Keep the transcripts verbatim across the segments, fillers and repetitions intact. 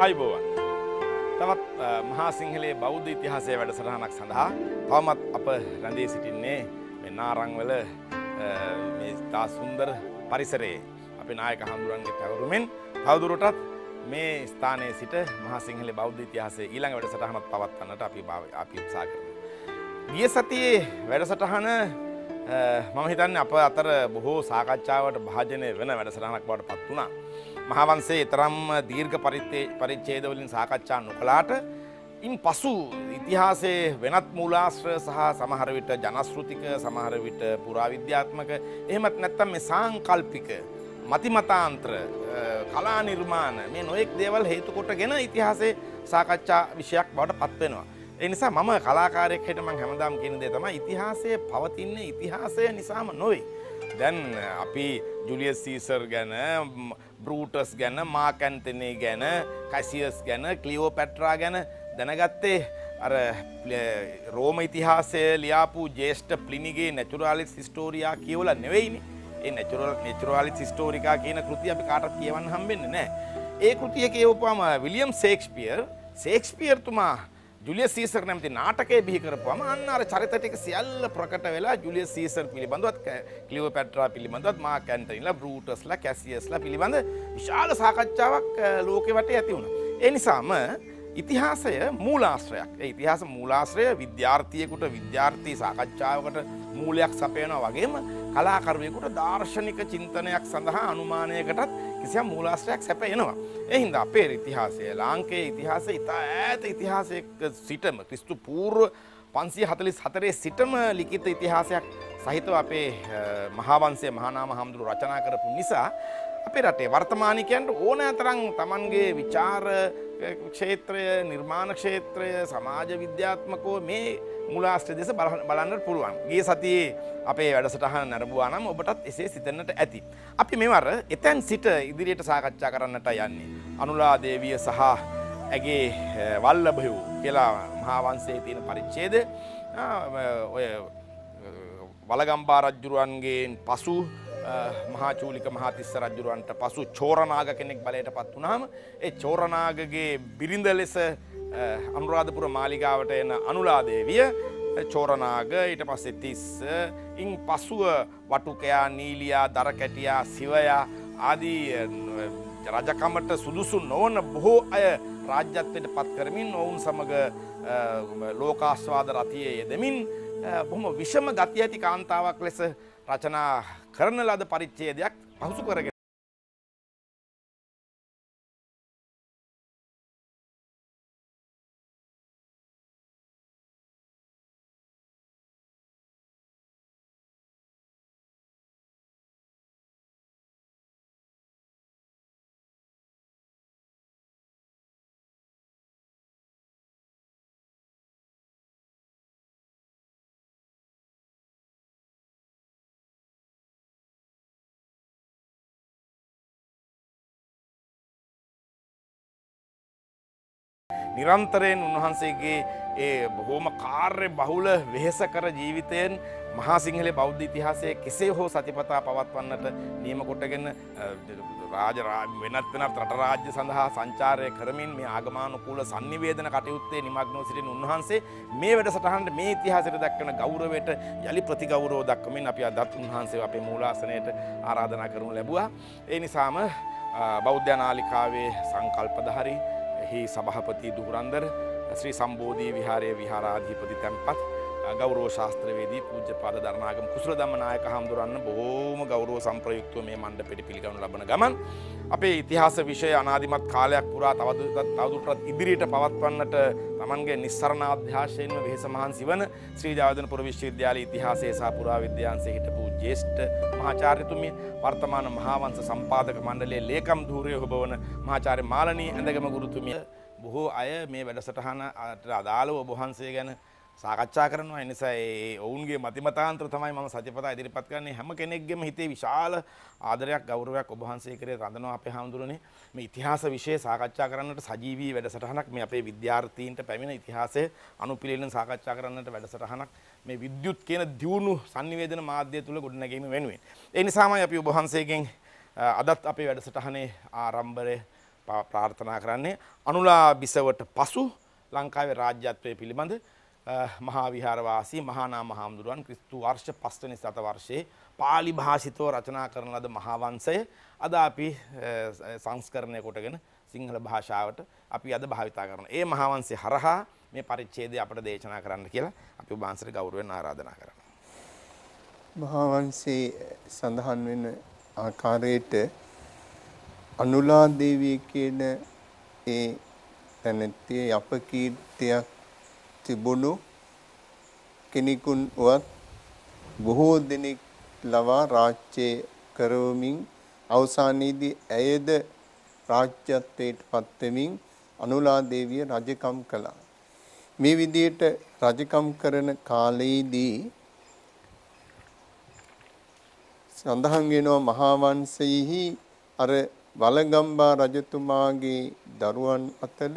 ආයුබෝවන්. තවත් මහා සිංහලයේ බෞද්ධ ඉතිහාසයේ වැඩසටහනක් සඳහා තවමත් අප රැඳී සිටින්නේ මේ නාරංවල මේ තා සුන්දර පරිසරයේ අපේ නායක හඳුරන්ගේ පැවරුමෙන් තවදුරටත් මේ ස්ථානයේ සිට මහා සිංහලයේ බෞද්ධ ඉතිහාසයේ ඊළඟ වැඩසටහනක් පවත්වන්නට අපි අපි උත්සාහ කරනවා. ගිය සතියේ වැඩසටහන මම හිතන්නේ අප අතර බොහෝ සාකච්ඡාවට භාජනය වෙන වැඩසටහනක් බවට පත් වුණා. මහාවංශයේ තරම් දීර්ඝ පරිච්ඡේද වලින් සාකච්ඡා නොකළාට ඉන් පසු ඉතිහාසයේ වෙනත් මූලාශ්‍ර සහ සමහර විට ජනශ්‍රුතික සමහර විට පුරාවිද්‍යාත්මක එහෙමත් නැත්නම් මේ සාංකල්පික මතිමතාන්තර කලා නිර්මාණ මේ නොඑක් දේවල් හේතු කොටගෙන ඉතිහාසයේ සාකච්ඡා විෂයක් බවට පත් වෙනවා. ඒ නිසා මම කලාකාරයෙක් හැටියට මම හැමදාම කියන දේ තමයි ඉතිහාසයේ පවතින්නේ ඉතිහාසය නිසාම නොවේ. දැන් අපි ජුලියස් සීසර් ගැන බ්‍රූටස් ගැන මාක් ඇන්තනි ගැන කැසියස් ගැන ක්ලියෝපැට්‍රා ගැන දැනගත්තේ අර රෝම ඉතිහාසය ලියාපු ජේෂ්ඨ ප්ලිනිගේ නැචුරාලිස් හිස්ටෝරියා කියවලා නෙවෙයිනේ. ඒ නැචුරල් නැචුරාලිස් හිස්ටෝරිකා කියන කෘතිය අපි කාටවත් කියවන්න හම්බෙන්නේ නැහැ. ඒ කෘතිය කියවපුවාම විලියම් ෂේක්ස්පියර් ෂේක්ස්පියර් තුමා ජුලියස් සීසර් නැමැති නාටකයේ බිහි කරපුවම අන්න අර චරිත ටික සියල්ල ප්‍රකට වෙලා ජුලියස් සීසර් පිළිබඳවත් ක්ලියෝපැට්‍රා පිළිබඳවත් මාක් ඇන්ටනිලා බ්‍රූටස්ලා කැසියස්ලා පිළිබඳ විශාල සාකච්ඡාවක් ලෝකෙ වටේ ඇති වුණා. ඒ නිසාම ඉතිහාසය මූලාශ්‍රයක්. ඒ ඉතිහාස මූලාශ්‍රය විද්‍යාර්ථියෙකුට විද්‍යාර්ථී සාකච්ඡාවකට මූලයක් සපයනවා වගේම කලාකරුවෙකුට දාර්ශනික චින්තනයක් සඳහා අනුමානයකටත් කිසියම් මූලාශ්‍රයක් සැපයනවා. ඒ හින්දා අපේ ඉතිහාසය ලාංකේය ඉතිහාසය ඉතා ඈත ඉතිහාසයක සිටම ක්‍රිස්තු පූර්ව පන්සිය හතළිස් හතරේ සිටම ලිඛිත ඉතිහාසයක් සහිතව අපේ මහාවංශයේ මහානාම හාමුදුරුවෝ රචනා කරපු නිසා අපේ රටේ වර්තමානිකයන්ට ඕනෑ තරම් Tamanගේ විචාර ක්ෂේත්‍රය නිර්මාණ ක්ෂේත්‍රය සමාජ විද්‍යාත්මකව මේ මූලාශ්‍ර දෙස බලන්නට පුළුවන්. ගිය සතියේ අපේ වැඩසටහන නරඹුවා නම් ඔබටත් එසේ සිතෙන්නට ඇති. අපි මෙවර එතෙන් සිට ඉදිරියට සාකච්ඡා කරන්නට යන්නේ අනුලා දේවිය සහ ඇගේ වල්ලභයෝ කියලා මහා වංශයේ තියෙන පරිච්ඡේදය. ඔය වලගම්බා රජුරුවන්ගෙන් පසු මහා චූලික මහාතිස්ස රජුරවන්ට පසු චෝරනාග කෙනෙක් බලයට පත් වුණාම ඒ චෝරනාගගේ බිරිඳ ලෙස අනුරාධපුර මාලිගාවට එන අනුලා දේවිය චෝරනාග ඊට පස්සේ තිස්ස ඉන් පසුව වටුකයා නීලියා දරකැටියා සිවයා ආදී රජකමට සුදුසු නොවන බොහෝ අය රාජ්‍යත්වයට පත් කරමින් ඔවුන් සමග ලෝකාස්වාද රතියේ යෙදමින් බොහොම විෂම ගති ඇති කාන්තාවක් ලෙස රචනා කරන ලද පරිච්ඡේදයක් පහසු කරගෙන නිරන්තරයෙන් උන්වහන්සේගේ ඒ බොහෝම කාර්ය බහුල වෙහෙසකර ජීවිතයෙන් මහා සිංහලයේ බෞද්ධ ඉතිහාසයේ කෙසේ හෝ සතිපතා පවත්වන්නට නියම කොටගෙන රාජ වෙනත් වෙනත් රට රාජ්‍ය සඳහා සංචාරය කරමින් මේ ආගමානුකූල sannivedana කටයුත්තේ නිමග්නව සිටින උන්වහන්සේ මේ වැඩසටහනට මේ ඉතිහාසයට දක්වන ගෞරවයට යලි ප්‍රතිගෞරව දක්වමින් අපි අදත් උන්වහන්සේව අපේ මූලාසනයට ආරාධනා කරනු ලැබුවා. ඒ නිසාම බෞද්ධ නාලිකාවේ සංකල්පධාරී හි සභාපති දුහුරන්දර ශ්‍රී සම්බෝධි විහාරයේ විහාරාධිපති තැන්පත් ගෞරව ශාස්ත්‍රවේදී පූජ්‍යපාද දරණාගම කුසල ධම්මනායක හාමුදුරන් බොහෝම ගෞරව සම්ප්‍රයුක්තව මේ මණ්ඩපෙට පිළිගනු ලබන ගමන් අපේ ඉතිහාස විෂය අනාදිමත් කාලයක් පුරා තවදුරටත් ඉදිරියට පවත්වන්නට Tamanගේ නිස්සරණ අධ්‍යාශයෙන්ම වෙහෙස මහන්සි වන ශ්‍රී ජයවර්ධනපුර විශ්වවිද්‍යාලයේ ඉතිහාසයේ සහ පුරාවිද්‍යාංශයේ හිටපු ජ්‍යෙෂ්ඨ මහාචාර්යතුමිය වර්තමාන මහාවංශ සම්පාදක මණ්ඩලයේ ලේකම් ධූරය හොබවන මහාචාර්ය මාලනී ඇඳගම ගුරුතුමිය බොහෝ අය මේ වැඩසටහනට අදාළව ඔබ වහන්සේ ගැන සාකච්ඡා කරනවා. ඒ නිසා ඒ ඔවුන්ගේ මතිමතාන්තර තමයි මම සත්‍යපතා ඉදිරිපත් කරන්නේ. හැම කෙනෙක්ගේම හිතේ විශාල ආදරයක් ගෞරවයක් ඔබ වහන්සේ කරේ රඳනවා අපේ හාමුදුරනේ. මේ ඉතිහාස විෂය සාකච්ඡා කරන්නට සජීවී වැඩසටහනක් මේ අපේ විද්‍යාර්ථීන්ට පැමිණ ඉතිහාසය අනුපිළිවෙලින් සාකච්ඡා කරන්නට වැඩසටහනක් මේ විද්‍යුත් කියන දියුණු sannivedana මාධ්‍ය තුල ගොඩනැගීම වෙනුවෙන්. ඒ නිසාමයි අපි ඔබ වහන්සේගෙන් අදත් අපේ වැඩසටහනේ ආරම්භය ප්‍රාර්ථනා කරන්නේ අනුලා බිසවට පසු ලංකාවේ රාජ්‍යත්වයේ පිළිබඳ මහා විහාරවාසී මහානාම මහාමුදුරුවන් ක්‍රිස්තු වර්ෂ පස්වෙනි සතවර්ෂයේ පාලි භාෂිතව රචනා කරන ලද මහාවංශය අද අපි සංස්කරණය කොටගෙන සිංහල භාෂාවට අපි අද භාවිතා කරන ඒ මහාවංශය හරහා මේ පරිච්ඡේදය අපට දේශනා කරන්න කියලා අපි ඔබ වහන්සේට ගෞරවයෙන් ආරාධනා කරනවා. මහාවංශයේ සඳහන් වෙන ආකාරයට අනුලා දේවිය කියන ඒ තැනැත්තිය අපකීර්තියක් තිබුණු කෙනෙකුන් වත් බොහෝ දෙනෙක් ලවා රාජ්‍ය කරවමින් අවසානයේදී ඇයද රාජ්‍යත්වයට පත්වෙමින් අනුලා දේවිය රජකම් කළා. මේ විදිහට රජකම් කරන කාලයේදී සඳහන් වෙනවා මහාවංශයෙහි අර වලගම්බා රජතුමාගේ දරුවන් අතර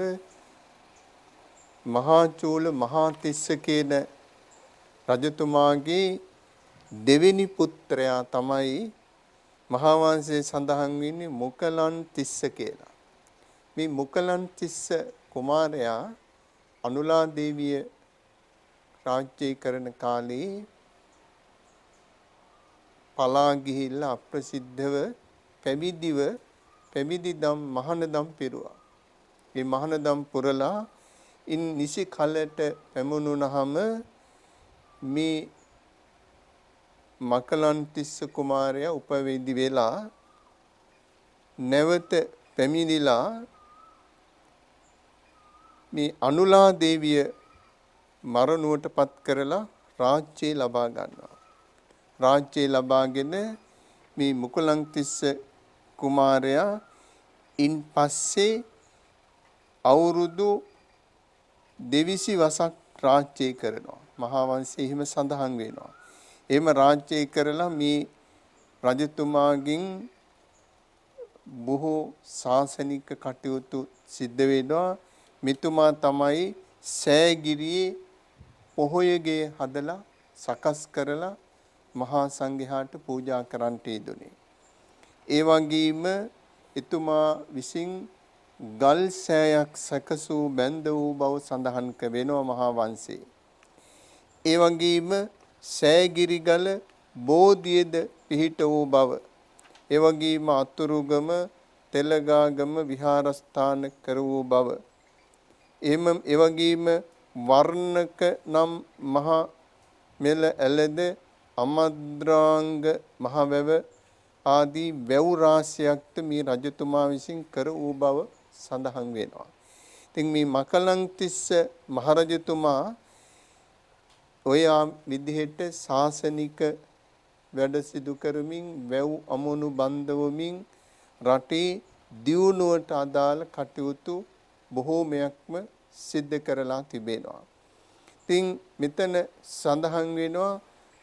මහාචූල මහාතිස්ස කියන රජතුමාගේ දෙවෙනි පුත්‍රයා තමයි මහාවංශයේ සඳහන් වෙන්නේ මුකලන් තිස්ස කියලා. මේ මුකලන් තිස්ස කුමාරයා අනුලා දේවිය රාජ්‍ය කරන කාලේ පලා ගිහිල්ලා අප්‍රසිද්ධව පැවිදිව පැවිදිදම් මහානදම් පිරුවා. මේ මහානදම් පුරලා ඉන් නිසි කලට පැමුණුනහම මේ මකලන් තිස්ස කුමාරයා උපවේදි වෙලා නැවත පැමිණිලා මේ අනුලා දේවිය මරණුවට පත් කරලා රාජ්‍යය ලබා ගන්නවා. රාජ්‍යය ලබාගෙන මේ මුකලන් තිස්ස කුමාරයා ඉන් පස්සේ අවුරුදු දෙවිසි වසක් රාජ්‍ය කරනවා. මහාවංශයේ එහෙම සඳහන් වෙනවා. එහෙම රාජ්‍ය කරලා මේ රජතුමාගෙන් බොහෝ ශාසනික කටයුතු සිද්ධ වෙනවා. මෙතුමා තමයි සෑගිරියේ පොහොයගේ හදලා සකස් කරලා මහා සංඝයාට පූජා කරන්නට යෙදුනේ. ඒ වගේම එතුමා විසින් ගල් සෑයක් සකසූ බැඳ වූ බව සඳහන් වෙනවා මහා වංශයේ. ඒ වගේම සෑගිරිගල බෝධියද පිහිට වූ බව. ඒ වගේම අතුරුගම තෙලගාගම විහාරස්ථාන කර වූ බව. එම ඒ වගේම වර්ණක නම් මහා මෙල ඇලද අමද්‍රාංග මහ වැව ආදී වැව් රාශියක්ද මේ රජතුමා විසින් කර වූ බව සඳහන් වෙනවා. ඉතින් මේ මකලන් තිස්ස මහරජතුමා ඔය විදිහට ශාසනික වැඩ සිදු කරමින් වැව් අමුණු බන්ධවමින් රටේ දියුණුවට අදාළ කටයුතු බොහෝමයක්ම සිද්ධ කරලා තිබෙනවා. ඉතින් මෙතන සඳහන් වෙනවා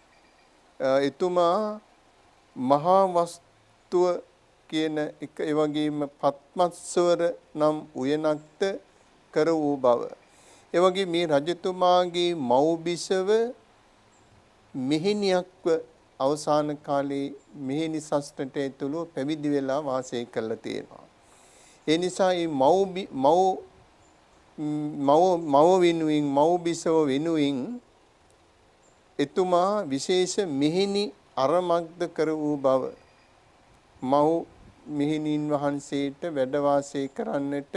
එතුමා මහා වස්තුව කියන එක ඒ වගේම පත්මස්සවර නම් උයනක්ද කර වූ බව. ඒ වගේ මේ රජතුමාගේ මව්බිසව මෙහෙණියක්ව අවසාන කාලේ මෙහෙණි සස්ත්‍රයට ඇතුළු පැවිදි වෙලා වාසය කරලා තියෙනවා. ඒ නිසා මේ මව් මව් මව් මව් වෙනුවෙන් මව්බිසව වෙනුවෙන් එතුමා විශේෂ මෙහෙණි අරමක්ද කර වූ බව. මව් මෙහෙණින් වහන්සේට වැඩ වාසය කරන්නට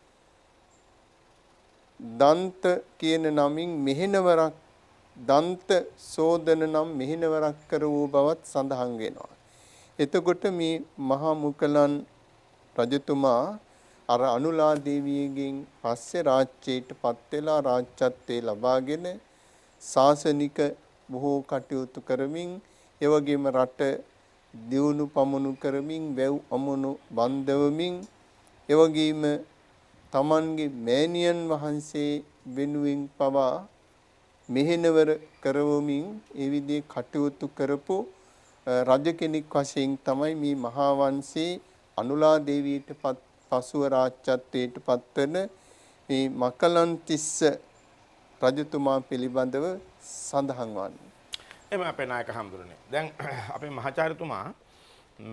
දන්ත කියන නමින් මෙහෙණවරක් දන්ත සෝදන නම් මෙහෙණවරක් කර වූ බවත් සඳහන් වෙනවා. එතකොට මේ මහා මුකලන් රජතුමා අර අනුලා දේවියගෙන් පස්සේ රාජ්‍යයට පත් වෙලා රාජ්‍යත්වයේ ලබාගෙන ශාසනික බොහෝ කටයුතු කරමින් ඒ වගේම රට දියුණු පමුණු කරමින් වැව් අමුණු බන්ධවමින් ඒ වගේම තමන්ගේ මෑණියන් වහන්සේ වෙනුවෙන් පවා මෙහෙණවර කරවමින් ඒ විදිහේ කටයුතු කරපු රජ කෙනෙක් වශයෙන් තමයි මේ මහා වංශේ අනුලා දේවියට පසුව රාජ්‍යත්වයට පත්වන මේ මකලන් තිස්ස රජතුමා පිළිබඳව සඳහන් වන්නේ. එම අපේ නායක හඳුරන්නේ. දැන් අපේ මහාචාර්යතුමා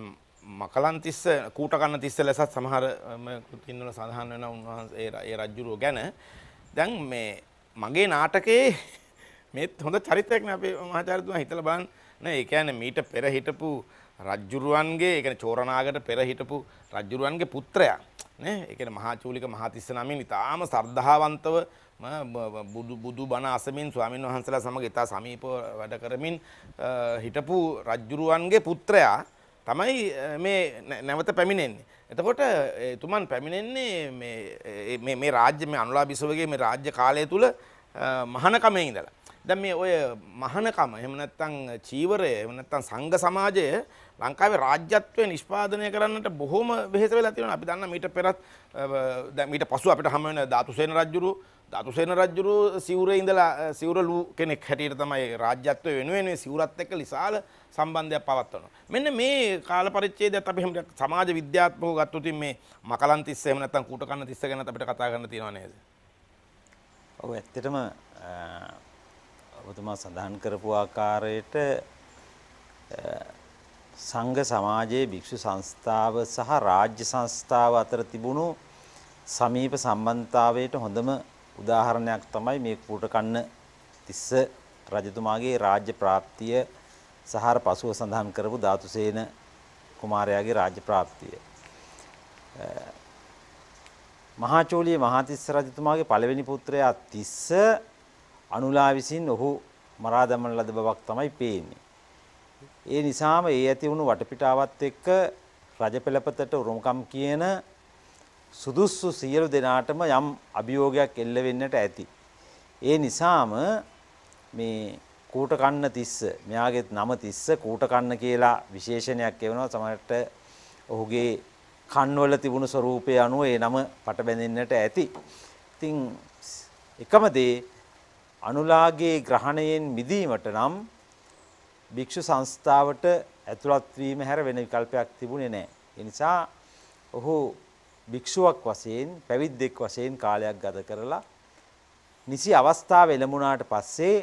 මකලන්තිස්ස කූටකන්න තිස්ස ලෙසත් සමහර කෘතින් වල සඳහන් වෙන උන්වහන්සේ ඒ රජුරුව ගැන දැන් මේ මගේ නාටකයේ මේ හොඳ චරිතයක් නේ අපේ මහාචාර්යතුමා හිතලා බලන්න නේ ඒ කියන්නේ මීට පෙර හිටපු රජුරුවන්ගේ ඒ කියන්නේ චෝරනාගට පෙර හිටපු රජුරුවන්ගේ පුත්‍රයා නේ ඒ කියන්නේ මහාචූලික මහතිස්ස නමින් ඉතාම ශ්‍රද්ධාවන්තව බුදු බුදු බණ අසමින් ස්වාමීන් වහන්සේලා සමග ඉතා සමීපව වැඩ කරමින් හිටපු රජුරුවන්ගේ පුත්‍රයා තමයි මේ නැවත පැමිණෙන්නේ. එතකොට එතුමන් පැමිණෙන්නේ මේ මේ මේ රාජ්‍ය මේ අනුලා බිසවගේ මේ රාජ්‍ය කාලය තුල මහානකමේ ඉඳලා. දැන් මේ ඔය මහානකම එහෙම නැත්නම් චීවරය එහෙම නැත්නම් සංඝ සමාජය ලංකාවේ රාජ්‍යත්වය නිෂ්පාදනය කරන්නට බොහොම වෙහෙස වෙලා තියෙනවා. අපි දන්නා මීට පෙරත් දැන් මීට පසු අපිට හම් වෙන ධාතුසේන රජුරු ධාතුසේන රජුරු සිවුරේ ඉඳලා සිවුරලු කෙනෙක් හැටියට තමයි රාජ්‍යත්වය වෙනුවෙන් මේ සිවුරත් එක්ක විශාල සම්බන්ධයක් පවත්වනවා. මෙන්න මේ කාල පරිච්ඡේදයත් අපි හැම සමාජ විද්‍යාත්මකව ගත්තොත් මේ මකලන්තිස්ස එහෙම නැත්නම් කූටකන්න තිස්ස ගැන අපිට කතා කරන්න තියෙනවා නේද? ඔව් ඇත්තටම ඔබතුමා සඳහන් කරපු ආකාරයට සංඝ සමාජයේ භික්ෂු සංස්ථාව සහ රාජ්‍ය සංස්ථාව අතර තිබුණු සමීප සම්බන්ධතාවයට හොඳම උදාහරණයක් තමයි මේ කූටකන්න තිස්ස රජතුමාගේ රාජ්‍ය ප්‍රාප්තිය සහ පසුව සඳහන් කරපු ධාතුසේන කුමාරයාගේ රාජ්‍ය ප්‍රාප්තිය. මහාචෝලිය මහාතිස්ස රජතුමාගේ පළවෙනි පුත්‍රයා තිස්ස අනුලා විසින් ඔහු මරා දමන ලද බවක් තමයි පේන්නේ. ඒ නිසාම ඒ ඇති වුණු වටපිටාවත් එක්ක රජ පෙළපතට උරුමකම් කියන සුදුසු සියලු දෙනාටම යම් අභියෝගයක් එල්ල වෙන්නට ඇති. ඒ නිසාම මේ කූටකන්න තිස්ස මෙයාගේ නම තිස්ස කූටකන්න කියලා විශේෂණයක් එවනවා. සමහරට ඔහුගේ කන්වල තිබුණු ස්වරූපය අනුව ඒ නම පට බැඳෙන්නට ඇති. ඉතින් එකම දේ අනුලාගේ ග්‍රහණයෙන් මිදීමට නම් භික්ෂු සංස්ථාවට ඇතුළත් වීම හැර වෙන විකල්පයක් තිබුණේ නැහැ. ඒ නිසා ඔහු භික්ෂුවක් වශයෙන් පැවිද්දෙක් වශයෙන් කාලයක් ගත කරලා නිසි අවස්ථාව එළඹුණාට පස්සේ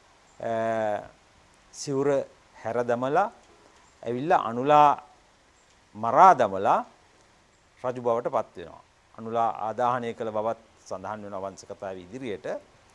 සිවුර හැර දමලා ඇවිල්ලා අනුලා මරා දමලා රජු බවට පත් වෙනවා. අනුලා ආදාහනය කළ බවත් සඳහන් වෙන වංශ කතාවේ ඉදිරියට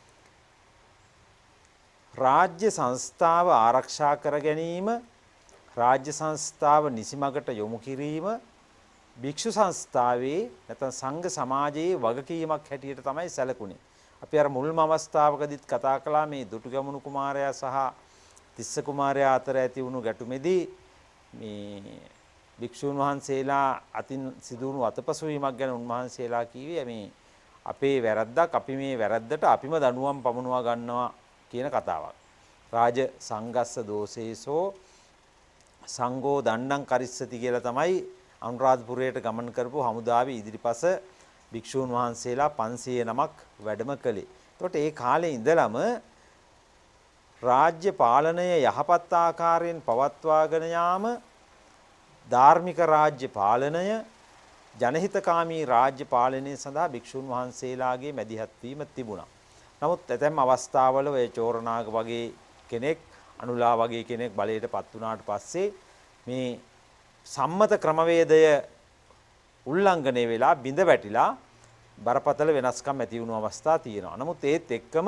රාජ්‍ය සංස්ථාව ආරක්ෂා කර ගැනීම, රාජ්‍ය සංස්ථාව නිසිමකට යොමු කිරීම භික්ෂු සංස්ථාවේ නැත්නම් සංඝ සමාජයේ වගකීමක් හැටියට තමයි සැලකුණේ. අපි අර මුල්ම අවස්ථාවකදීත් කතා කළා මේ දුටුගැමුණු කුමාරයා සහ තිස්ස කුමාරයා අතර ඇති වුණු ගැටුමේදී මේ භික්ෂුන් වහන්සේලා අතින් සිදුවුණු අතපසු වීමක් ගැන උන්වහන්සේලා කිව්වේ මේ අපේ වැරද්දක් අපි මේ වැරද්දට අපිම දඬුවම් පමුණුවා ගන්නවා කියන කතාවක්. රාජ සංගස්ස දෝෂේසෝ සංඝෝ දණ්ඩං කරිස්සති කියලා තමයි අනුරාධපුරයට ගමන් කරපු හමුදාවේ ඉදිරිපස භික්ෂූන් වහන්සේලා පන්සිය නමක් වැඩම කළේ. ඒකට ඒ කාලේ ඉඳලම රාජ්‍ය පාලනය යහපත් ආකාරයෙන් පවත්වාගෙන යාම, ධාර්මික රාජ්‍ය පාලනය, ජනහිතකාමී රාජ්‍ය පාලනය සඳහා භික්ෂූන් වහන්සේලාගේ මැදිහත් වීම තිබුණා. නමුත් ඇතැම් අවස්ථාවල ඔය චෝරනාග වගේ කෙනෙක්, අනුලා වගේ කෙනෙක් බලයට පත් වුණාට පස්සේ මේ සම්මත ක්‍රමවේදය උල්ලංඝනය වෙලා බිඳ වැටිලා බරපතල වෙනස්කම් ඇති වුණු අවස්ථා තියෙනවා. නමුත් ඒත් එක්කම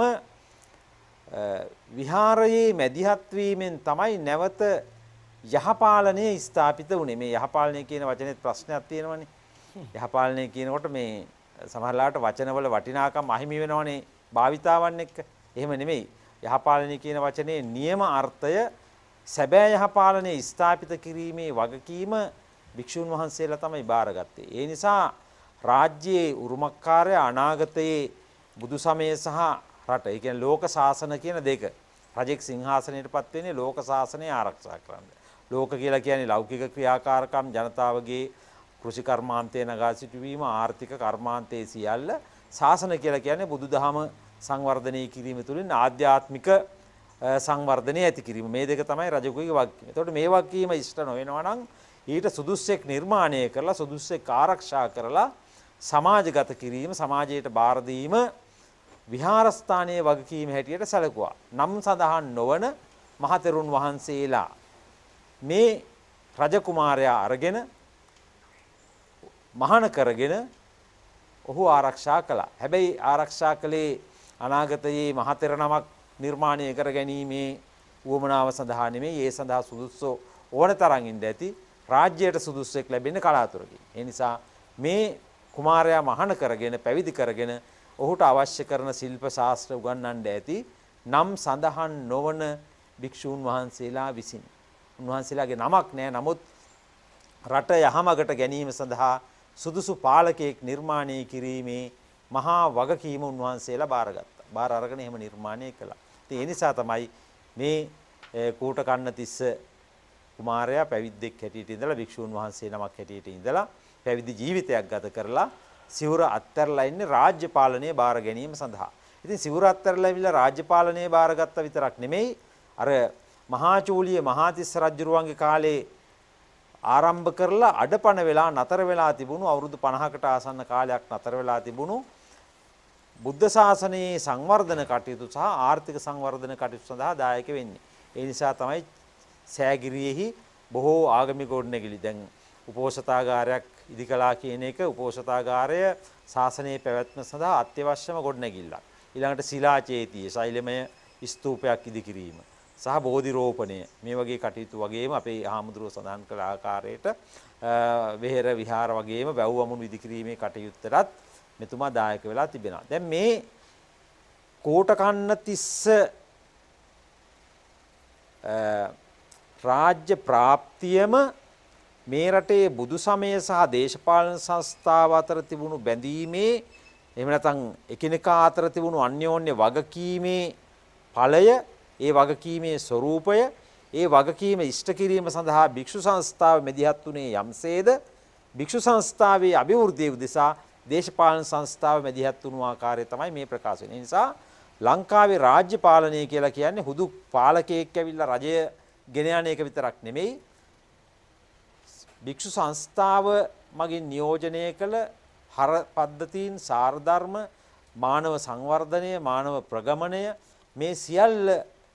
විහාරයේ මැදිහත් වීමෙන් තමයි නැවත යහපාලනය ස්ථාපිත වුණේ. මේ යහපාලනය කියන වචනේත් ප්‍රශ්නයක් තියෙනවනේ. යහපාලනය කියනකොට මේ සමහරලාට වචනවල වටිනාකම් අහිමි වෙනවනේ භාවිතාවන් එක්ක. එහෙම නෙමෙයි. යහපාලනය කියන වචනේ නියම අර්ථය සැබෑ යහපාලනය ස්ථාපිත කිරීමේ වගකීම භික්ෂුන් වහන්සේලා තමයි බාරගත්තේ. ඒ නිසා රාජ්‍යයේ උරුමකාරය අනාගතයේ බුදු සමය සහ රට, ඒ කියන්නේ ලෝක ශාසන කියන දෙක. රජෙක් සිංහාසනයටපත් වෙන්නේ ලෝක ශාසනය ආරක්ෂා කරන්න. ලෝක කියලා කියන්නේ ලෞකික ක්‍රියාකාරකම්, ජනතාවගේ කෘෂි කර්මාන්තයේ නගා සිටුවීම, ආර්ථික කර්මාන්තයේ සියල්ල. ශාසන කියලා කියන්නේ බුදුදහම සංවර්ධනය කිරීම තුළින් ආධ්‍යාත්මික සංවර්ධනය ඇති කිරීම. මේ දෙක තමයි රජකුගේ වගකීම. එතකොට මේ වගකීම ඉෂ්ට නොවෙනවා නම් ඊට සුදුස්සෙක් නිර්මාණය කරලා සුදුස්සෙක් ආරක්ෂා කරලා සමාජගත කිරීම, සමාජයට බාර දීම විහාරස්ථානයේ වගකීම හැටියට සැලකුවා. නම් සඳහන් නොවන මහතෙරුන් වහන්සේලා මේ රජ කුමාරයා අරගෙන මහාන කරගෙන ඔහු ආරක්ෂා කළා. හැබැයි ආරක්ෂා කළේ අනාගතයේ මහතෙර නමක් නිර්මාණය කර ගැනීමේ උවමනාව සඳහා නෙමෙයි. ඒ සඳහා සුදුසු ඕන තරම් ඉඳ ඇති රාජ්‍යයට සුදුසුෙක් ලැබෙන්න කලාතුරකින්. ඒ නිසා මේ කුමාරයා මහාන කරගෙන පැවිදි කරගෙන ඔහුට අවශ්‍ය කරන ශිල්ප ශාස්ත්‍ර උගන්වන්න ඇති නම් සඳහන් නොවන භික්ෂූන් වහන්සේලා විසින්. උන්වහන්සේලාගේ නමක් නෑ. නමුත් රට යහමගට ගැනීම සඳහා සුදුසු පාලකයෙක් නිර්මාණය කිරීමේ මහා වගකීම උන්වහන්සේලා බාරගත්තා. බාර අරගෙන එහෙම නිර්මාණය කළා. ඉතින් ඒ නිසා තමයි මේ කූටකන්නතිස්ස කුමාරයා පැවිද්දෙක් හැටියට ඉඳලා භික්ෂූන් වහන්සේ නමක් හැටියට ඉඳලා පැවිදි ජීවිතයක් ගත කරලා සිවුර අත්හැරලා ඉන්නේ රාජ්‍ය පාලනය බාර ගැනීම සඳහා. ඉතින් සිවුර අත්හැරලා ඉවිල්ලා රාජ්‍ය පාලනය බාරගත්ත විතරක් නෙමෙයි අර මහා චූලිය මහාතිස්ස රජුරුවන්ගේ කාලේ ආරම්භ කරලා අඩපණ වෙලා නතර වෙලා තිබුණු අවුරුදු පනහකට ආසන්න කාලයක් නතර වෙලා තිබුණු බුද්ධ ශාසනයේ සංවර්ධන කටයුතු සහ ආර්ථික සංවර්ධන කටයුතු සඳහා දායක වෙන්නේ. ඒ නිසා තමයි සෑගිරියෙහි බොහෝ ආගමික ගොඩනැගිලි දැන් උපෝසථාගාරයක් ඉදිකලා කියන එක උපෝසථාගාරය ශාසනයේ පැවැත්ම සඳහා අත්‍යවශ්‍යම ගොඩනැගිල්ලක්. ඊළඟට ශිලාචේතිය ශෛලමය ස්තූපයක් ඉදිකිරීම සහ බෝධි රෝපණය මේ වගේ කටයුතු වගේම අපේ ආමුද්‍රව සඳහන් කළ ආකාරයට වෙහෙර විහාර වගේම වැව් වමුණු ඉදිකිරීමේ කටයුත්තටත් මෙතුමා දායක වෙලා තිබෙනවා. දැන් මේ කෝටකන්නතිස්ස රාජ්‍ය ප්‍රාප්තියම මේ රටේ බුදු සමය සහ දේශපාලන සංස්ථාව අතර තිබුණු බැඳීමේ එහෙම නැත්නම් එකිනෙකා අතර තිබුණු අන්‍යෝන්‍ය වගකීමේ ඵලය ඒ වගකීමේ ස්වરૂපය ඒ වගකීම ඉෂ්ට කිරීම සඳහා භික්ෂු සංස්ථාව මෙදිහත් වුණේ යම්සේද භික්ෂු සංස්ථාවේ අභිවෘද්ධිය උදෙසා දේශපාලන සංස්ථාව මෙදිහත් වුණු ආකාරය තමයි මේ ප්‍රකාශනය. ඒ නිසා ලංකාවේ රාජ්‍ය පාලනය කියලා කියන්නේ හුදු පාලකයෙක් ඇවිල්ලා රජය ගෙන යන එක විතරක් නෙමෙයි. භික්ෂු සංස්ථාව මගින් නියෝජනය කළ හර පද්ධතීන් සාරධර්ම මානව සංවර්ධනය මානව ප්‍රගමනය මේ සියල්ල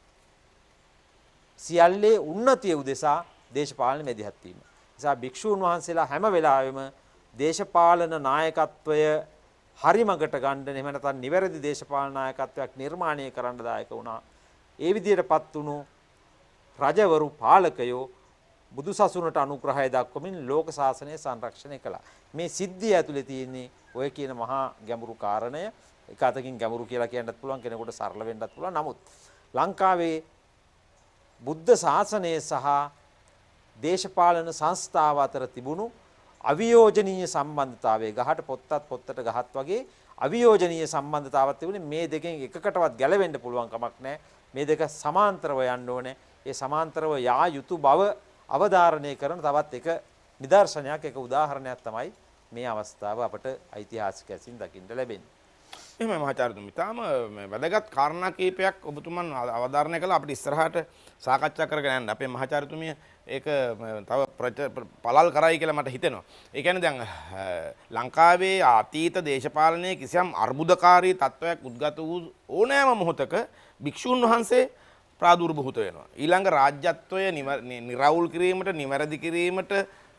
සියල්ලේ උන්නතිය උදෙසා දේශපාලන මෙදිහත් වීම. නිසා භික්ෂූන් වහන්සේලා හැම වෙලාවෙම දේශපාලන නායකත්වය හරිමකට ගන්න එහෙම නැත්නම් නිවැරදි දේශපාලන නායකත්වයක් නිර්මාණය කරන්න දායක වුණා. ඒ විදිහටපත් වුණු රජවරු පාලකයෝ බුදු සසුනට අනුග්‍රහය දක්වමින් ලෝක ශාසනය සංරක්ෂණය කළා. මේ සිද්ධිය ඇතුලේ තියෙන්නේ ඔය කියන මහා ගැඹුරු කාරණය. එක අතකින් ගැඹුරු කියලා කියන්නත් පුළුවන් කෙනෙකුට සරල වෙන්නත් පුළුවන්. නමුත් ලංකාවේ බුද්ධ ශාසනය සහ දේශපාලන සංස්ථාව අතර තිබුණු අවියෝජනීය සම්බන්ධතාවය ගහට පොත්තත් පොත්තට ගහත් වගේ අවියෝජනීය සම්බන්ධතාවක් තිබුණේ මේ දෙකෙන් එකකටවත් ගැලවෙන්න පුළුවන් කමක් නැහැ. මේ දෙක සමාන්තරව යන්න ඕනේ. ඒ සමාන්තරව යා යුතු බව අවධාරණය කරන තවත් එක නිදර්ශනයක් එක උදාහරණයක් තමයි මේ අවස්ථාව අපට ඓතිහාසික ඇසින් දකින්න ලැබෙන්නේ. එහෙමයි මහාචාර්යතුමනි. තාම වැදගත් කාරණා කීපයක් ඔබතුමන් අවධාරණය කළා අපිට ඉස්සරහට සාකච්ඡා කරගෙන යන්න. අපේ මහාචාර්යතුමිය ඒක තව පළල් කරයි කියලා මට හිතෙනවා. ඒ කියන්නේ දැන් ලංකාවේ අතීත දේශපාලනයේ කිසියම් අර්බුදකාරී තත්වයක් උද්ගත වූ ඕනෑම මොහොතක භික්ෂුන් වහන්සේ ප්‍රාදුර්භූත වෙනවා. ඊළඟ රාජ්‍යත්වය නිරවුල් කිරීමට නිවැරදි කිරීමට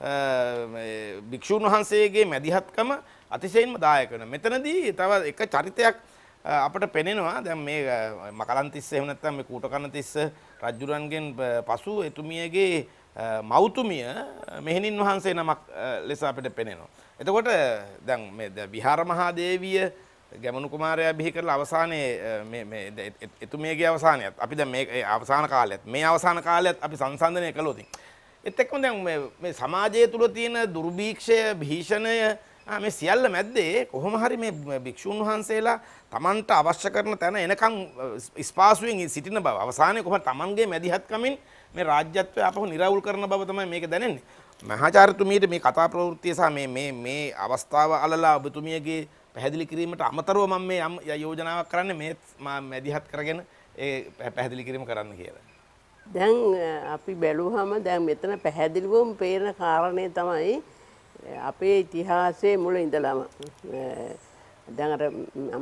භික්ෂුන් වහන්සේගේ මැදිහත්කම අතිශයින්ම දායක වෙනවා. මෙතනදී තව එක චරිතයක් අපට පෙනෙනවා. දැන් මේ මකලන්තිස්ස එහෙම නැත්නම් මේ කූටකන්නතිස්ස රජුරන්ගෙන් පසු එතුමියගේ මෞතුමිය මෙහෙණින් වහන්සේ නමක් ලෙස අපිට පෙනෙනවා. එතකොට දැන් මේ විහාර මහා දේවිය ගැමුණු කුමාරයා බිහි කරලා අවසානයේ මේ මේ එතුමියගේ අවසානයත් අපි දැන් මේ අවසාන කාලයත් මේ අවසාන කාලයත් අපි සංසන්දනය කළොත් ඒත් එක්කම දැන් මේ මේ සමාජය තුල තියෙන දුර්භීක්ෂය භීෂණය මේ සියල්ල මැද්දේ කොහොම හරි මේ භික්ෂුන් වහන්සේලා Tamanට අවශ්‍ය කරන තැන එනකම් ස්පාසුවෙන් සිටින බව අවසානයේ කොහොම Tamanගේ මැදිහත්කමින් මේ රාජ්‍යත්වය අපහු නිරවුල් කරන බව තමයි මේක දැනෙන්නේ. මහාචාර්යතුමියට මේ කතා ප්‍රවෘත්තිය සහ මේ මේ මේ අවස්ථාව අලලා ඔබතුමියගේ පැහැදිලි කිරීමට අමතරව මම මේ යෝජනාවක් කරන්නේ මේ මැදිහත් කරගෙන ඒ පැහැදිලි කිරීම කරන්න කියලා. දැන් අපි බැලුවහම දැන් මෙතන පැහැදිලිවම පේන කාරණේ තමයි අපේ ඉතිහාසයේ මුල ඉඳලම දැන් අර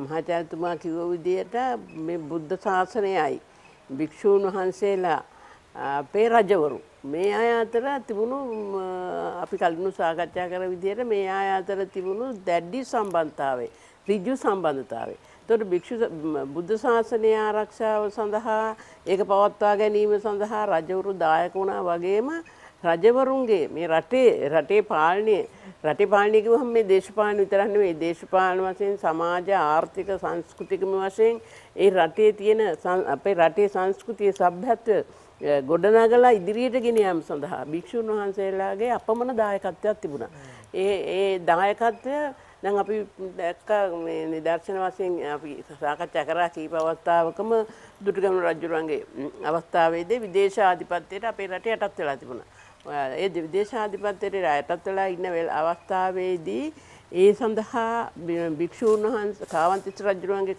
මහාචාර්යතුමා කිව්ව විදිහට මේ බුද්ධ ශාසනයයි භික්ෂූන් වහන්සේලා අපේ රජවරු මේ අය අතර තිබුණු අපි කලින් සාකච්ඡා කර විදිහට මේ අය අතර තිබුණු දැඩි සම්බන්ධතාවය ඍජු සම්බන්ධතාවය. එතකොට භික්ෂු බුද්ධ ශාසනය ආරක්ෂාව සඳහා ඒක පවත්වා ගැනීම සඳහා රජවරු දායක වුණා වගේම රජවරුන්ගේ මේ රටේ රටේ පාලනය රටේ පාලනය කිව්වහම මේ දේශපාලන විතරක් නෙවෙයි දේශපාලන වශයෙන් සමාජ ආර්ථික සංස්කෘතිකම වශයෙන් ඒ රටේ තියෙන අපේ රටේ සංස්කෘතිය සભ્યත්වය ගොඩනගලා ඉදිරියට ගෙන යාම සඳහා භික්ෂුන් වහන්සේලාගේ අපමණ දායකත්වයක් තිබුණා. ඒ ඒ දායකත්වය දැන් අපි දැක්ක මේ නිදර්ශන වශයෙන් අපි සාකච්ඡා කරා කීප අවස්ථාවකම දුටුගැමුණු රජුරන්ගේ අවස්ථාවේදී විදේශ ආධිපත්‍යයට අපේ රටේ යටත් වෙලා තිබුණා. ඒ විදේශ ආධිපත්‍යයට යටත් වෙලා ඉන්න අවස්ථාවේදී ඒ සඳහා භික්ෂුන් වහන්සේ කාවන්තිස්ස රජුරන්ගේ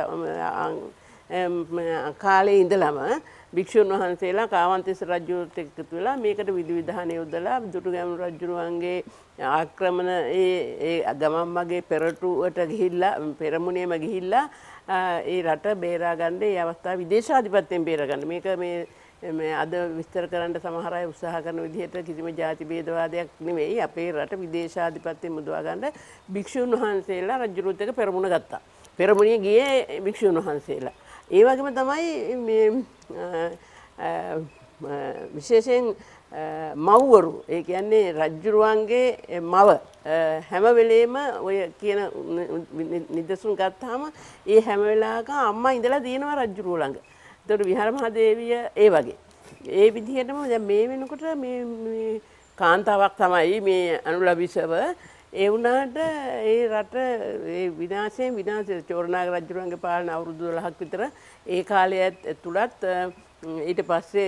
කාලේ ඉඳලම භික්ෂුන් වහන්සේලා කාවන්තිස්ස රජුත් එක්ක එකතු වෙලා මේකට විධි විධාන යොදලා දුටුගැමුණු රජුරුවන්ගේ ආක්‍රමණ ඒ ඒ ගමන් මගේ පෙරටුවට ගිහිල්ලා පෙරමුණේම ගිහිල්ලා ඒ රට බේරා ගන්න ඒ අවස්ථාව විදේශාධිපත්‍යයෙන් බේරා ගන්න. මේක මේ මේ අද විස්තර කරන්න සමහර අය උත්සාහ කරන විදිහට කිසිම ಜಾති ભેදවාදයක් නෙවෙයි. අපේ රට විදේශාධිපත්‍යයෙන් මුදවා ගන්න භික්ෂුන් වහන්සේලා රජුරුවත් එක්ක පෙරමුණ ගත්තා. පෙරමුණේ ගියේ භික්ෂුන් වහන්සේලා. ඒ වගේම තමයි මේ විශේෂයෙන් මව්වරු ඒ කියන්නේ රජුරුවන්ගේ මව හැම වෙලේම ඔය කියන නිදසුන් ගත්තාම ඒ හැම වෙලාවක අම්මා ඉඳලා තියෙනවා රජුරුව ළඟ. ඒතකොට විහාර මහදේවිය ඒ වගේ. ඒ විදිහටම දැන් මේ වෙනකොට මේ කාන්තාවක් තමයි මේ අනුලබිසව ඒ වුණාට ඒ රට ඒ විනාශයෙන් විනාශය චෝරනාග රජුරන්ගේ පාලන අවුරුදු දොළහක් විතර ඒ කාලය තුලත් ඊට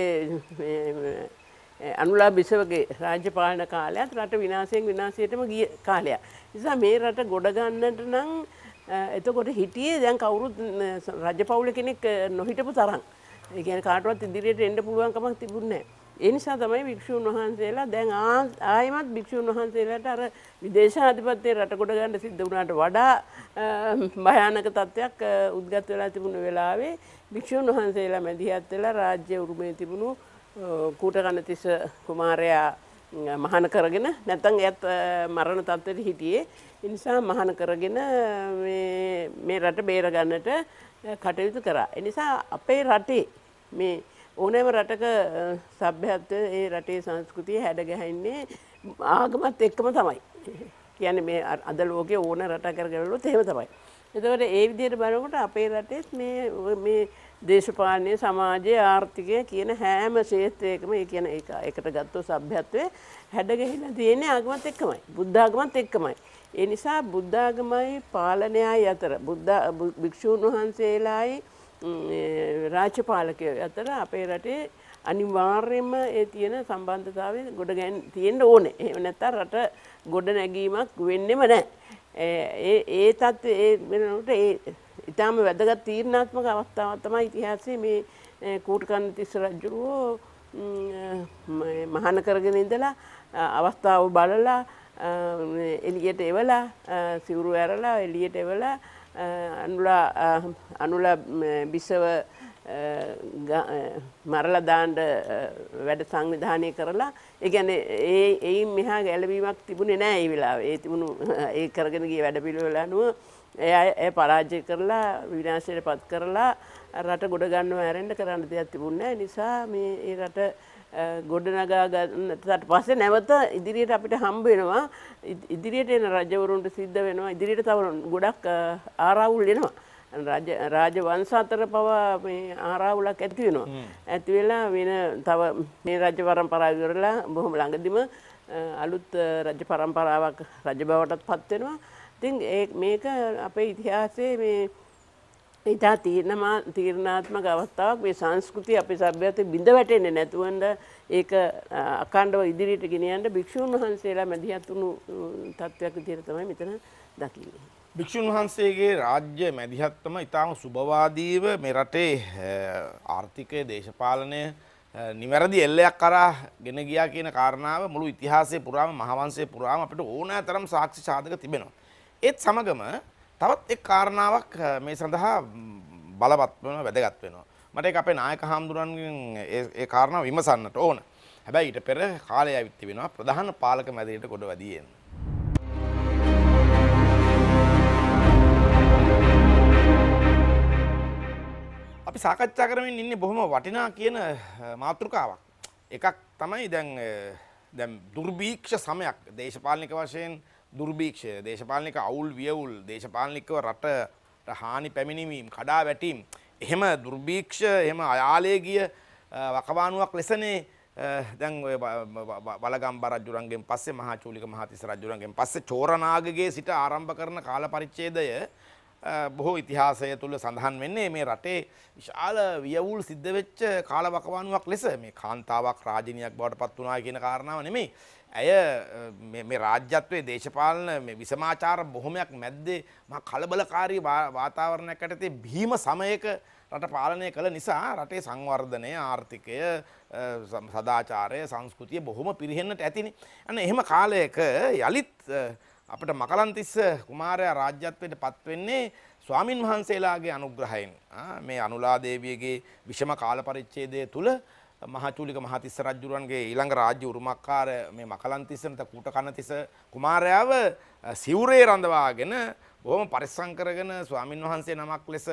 පස්සේ අනුලා බිසවගේ රාජ්‍ය පාලන කාලයත් රට විනාශයෙන් විනාශයටම ගිය කාලයක්. නිසා මේ රට ගොඩ ගන්නට නම් එතකොට හිටියේ දැන් කවුරුත් රජපෞල කෙනෙක් නොහිටපු තරම්. ඒ කියන්නේ කාටවත් ඉදිරියට එන්න පුළුවන් කමක් තිබුණේ නැහැ. ඒ නිසා තමයි භික්ෂුන් වහන්සේලා දැන් ආයෙමත් භික්ෂුන් වහන්සේලාට අර විදේශාධිපත්‍ය රට කොට ගන්න සිද්ධ වුණාට වඩා භයානක තත්ත්වයක් උද්ගත වෙලා තිබුණු වෙලාවේ භික්ෂුන් වහන්සේලා මැදිහත් වෙලා රාජ්‍ය උරුමේ තිබුණු කූටකණ්ඩතිස්ස කුමාරයා මහාන කරගෙන නැත්නම් එයත් මරණ තත්ත්වෙට හිටියේ. ඒ නිසා මහාන කරගෙන මේ මේ රට බේර ගන්නට කටයුතු කරා. ඒ නිසා අපේ රටේ මේ ඕනෑම රටක සભ્યත්වය ඒ රටේ සංස්කෘතිය හැඩගැහෙන්නේ ආගමත් එක්කම තමයි. කියන්නේ මේ අද ලෝකේ ඕන රටක් කරගෙනලුත් එහෙම තමයි. එතකොට ඒ විදිහට බලනකොට අපේ රටේ මේ මේ දේශපාලනය සමාජය ආර්ථිකය කියන හැම ක්ෂේත්‍රයකම ඒ කියන එක එකට ගත්තොත් සભ્યත්වයේ හැඩගැහිලා තියෙන්නේ ආගමත් එක්කමයි. බුද්ධ ආගමත් එක්කමයි. ඒ නිසා බුද්ධ ආගමයි පාලනයයි අතර බුද්ධ භික්ෂුන් වහන්සේලායි රාජ්‍යපාලකයෝ අතර අපේ රටේ අනිවාර්යයෙන්ම ඒ තියෙන සම්බන්ධතාවය ගොඩ ගැන් තියෙන්න ඕනේ. එහෙම නැත්නම් රට ගොඩ නැගීමක් වෙන්නෙම නැහැ. ඒ ඒ තත්ත්වය ඒ වෙනකොට ඒ ඊටාම වැදගත් තීරණාත්මක අවස්ථාවක් තමයි ඉතිහාසයේ මේ කූටකණ්ඩතිස්ස රජුරෝ මහාන කරගෙන ඉඳලා අවස්ථාව බලලා එළියට එවලා සිවුරු ඇරලා එළියට එවලා අනුලා අනුලා බිසව මරලා දාන්න වැඩ සංවිධානය කරලා ඒ කියන්නේ ඒ එයින් මෙහා ගැලවීමක් තිබුණේ නැහැ ඒ වෙලාවේ. ඒ තිබුණු ඒ කරගෙන ගිය වැඩ පිළිවෙල අනුව ඒ ඒ පරාජය කරලා විනාශයට පත් කරලා රට ගොඩ ගන්නව ඇරෙන්න කරන්න දෙයක් තිබුණේ නැහැ. නිසා මේ ඒ රට ගොඩනගා ගන්නට පස්සේ නැවත ඉදිරියට අපිට හම්බ වෙනවා ඉදිරියට එන රජවරුන්ට සිද්ධ වෙනවා ඉදිරියට තව ගොඩක් ආරවුල් එනවා. රාජ රාජ වංශ අතර පවා මේ ආරවුලක් ඇති වෙනවා. ඇති වෙලා වෙන තව මේ රජ පරම්පරාව ඉවරලා බොහොම ළඟදිම අලුත් රජ පරම්පරාවක් රජ බවටත් පත් වෙනවා. ඉතින් මේක අපේ ඉතිහාසයේ මේ ඉතා තීරණාත්මක අවස්ථාවක්. මේ සංස්කෘතිය අපේ සભ્યත්වයේ බිඳ වැටෙන්නේ නැතුවඳ ඒක අඛණ්ඩව ඉදිරියට ගෙන යන්න භික්ෂුන් වහන්සේලා මැදිහත් වුණු තත්ත්වයක් විදිහට තමයි මෙතන දකින්නේ. භික්ෂුන් වහන්සේගේ රාජ්‍ය මැදිහත්වම ඉතාම සුබවාදීව මේ රටේ ආර්ථිකය දේශපාලනය නිවැරදි එල්ලයක් කරා ගෙන ගියා කියන කාරණාව මුළු ඉතිහාසයේ පුරාම මහාවංශයේ පුරාම අපිට ඕනෑ තරම් සාක්ෂි සාධක තිබෙනවා. ඒත් සමගම තවත් එක් කාරණාවක් මේ සඳහා බලවත් වෙනවා වැදගත් වෙනවා. මට ඒක අපේ නායක හාමුදුරන්ගෙන් ඒ ඒ කාරණා විමසන්නට ඕන. හැබැයි ඊට පෙර කාලය ඇවිත් තිබෙනවා ප්‍රධාන පාලක මැදිරියට ගොඩ වැදී එන්න. අපි සාකච්ඡා කරමින් ඉන්නේ බොහොම වටිනා කියන මාතෘකාවක්. එකක් තමයි දැන් දැන් දුර්භීක්ෂ සමයක් දේශපාලනික වශයෙන් දුර්භීක්ෂය දේශපාලනික අවුල් වියවුල් දේශපාලනිකව රටට හානි පැමිණීම කඩා වැටීම් එහෙම දුර්භීක්ෂ එහෙම අයාලේ ගිය වකවානුවක් ලෙසනේ දැන් ඔය බලගම්බ රජුරන්ගෙන් පස්සේ මහා චූලික මහතිස්ස රජුරන්ගෙන් පස්සේ චෝරනාගගේ සිට ආරම්භ කරන කාල පරිච්ඡේදය බොහෝ ඉතිහාසය තුළ සඳහන් වෙන්නේ මේ රටේ විශාල වියවුල් සිද්ධ වෙච්ච කාල වකවානුවක් ලෙස මේ කාන්තාවක් රාජිනියක් බවට පත් වුණා කියන කාරණාව නෙමෙයි. ඇය මේ රාජ්‍යත්වයේ දේශපාලන මේ විසමාචාර බොහොමයක් මැද්දේ මහා කලබලකාරී වාතාවරණයක් යටතේ භීම සමයක රට පාලනය කළ නිසා රටේ සංවර්ධනය ආර්ථිකය සදාචාරය සංස්කෘතිය බොහොම පිරිහෙන්නට ඇතිනේ. අන්න එහෙම කාලයක යලිත් අපිට මකලන්තිස්ස කුමාරයා රාජ්‍යත්වයට පත් වෙන්නේ ස්වාමින් වහන්සේලාගේ අනුග්‍රහයෙන්. මේ අනුලා දේවියගේ විෂම කාල පරිච්ඡේදය තුල මහචූලික මහතිස්ස රජුරන්ගේ ඊළඟ රාජ්‍ය උරුමකාර මේ මකලන්තිස්ස නැත කූටකනතිස්ස කුමාරයාව සිවුරේ රඳවාගෙන බොහොම පරිස්සම් කරගෙන ස්වාමින් වහන්සේ නමක් ලෙස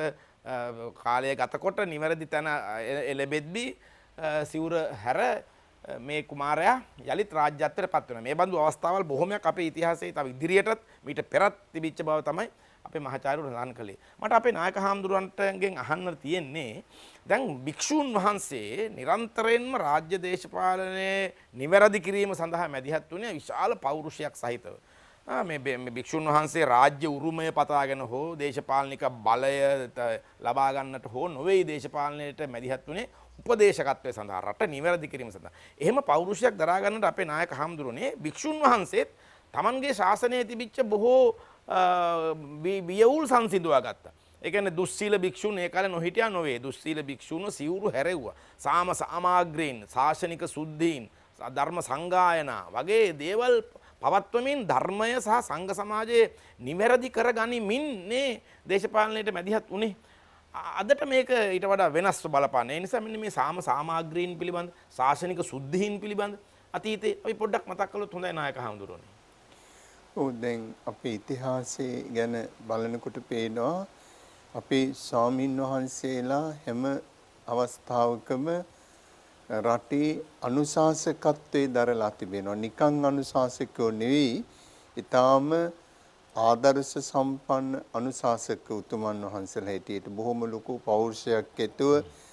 කාලය ගතකොට නිවැරදි තැන එළබෙද්දී සිවුර හැර මේ කුමාරයා යලිත් රාජ්‍යත්වයට පත් වෙනවා. මේ බඳු අවස්ථාවල් බොහොමයක් අපේ ඉතිහාසයේ තව ඉදිරියටත් මීට පෙරත් තිබිච්ච බව තමයි අපේ මහාචාර්යවරු සඳහන් කළේ. මට අපේ නායක හාමුදුරන්ටගෙන් අහන්න තියෙන්නේ දැන් භික්ෂූන් වහන්සේ නිරන්තරයෙන්ම රාජ්‍ය දේශපාලනයේ නිවැරදි කිරීම සඳහා මැදිහත් වුණේ විශාල පෞරුෂයක් සහිතව. මේ භික්ෂුන් වහන්සේ රාජ්‍ය උරුමය පතාගෙන හෝ දේශපාලනික බලය ලබා ගන්නට හෝ නොවේ දේශපාලනයට මැදිහත් වුණේ උපදේශකත්වය සඳහා රට නිවැරදි කිරීම සඳහා. එහෙම පෞරුෂයක් දරා ගන්නට අපේ නායක හාමුදුරනේ භික්ෂුන් වහන්සේත් Tamanගේ ශාසනයේ තිබිච්ච බොහෝ වියවුල් සංසිඳුවා ගත්තා. ඒ කියන්නේ දුස්සීල භික්ෂුන් ඒ කාලේ නොහිටියා නොවේ. දුස්සීල භික්ෂුන් සිවුරු හැරෙව්වා. සාම සාමාග්‍රීන්, ශාසනික සුද්ධීන්, ධර්ම සංගායනා වගේ දේවල් පවත්වමින් ධර්මය සහ සංඝ සමාජයේ නිවැරදි කරගනිමින් මේ දේශපාලනයට මැදිහත් වුණේ. අදට මේක ඊට වඩා වෙනස්ව බලපාන. ඒ නිසා මෙන්න මේ සාම සාමාග්‍රීන් පිළිබඳ ශාසනික සුද්ධීන් පිළිබඳ අතීතේ අපි පොඩ්ඩක් මතක් කළොත් හොඳයි නායක හාමුදුරුවනේ. ඔව් දැන් අපේ ඉතිහාසය ගැන බලනකොට පේනවා අපේ ස්වාමින් වහන්සේලා හැම අවස්ථාවකම රටේ අනුශාසකත්වයේ දරලා තිබෙනවා. නිකං අනුශාසකයෝ නෙවෙයි, ඊටාම ආදර්ශ සම්පන්න අනුශාසක උතුමන් වහන්සේලා හැටියට බොහොම ලොකු පෞරුෂයක් ඇතුව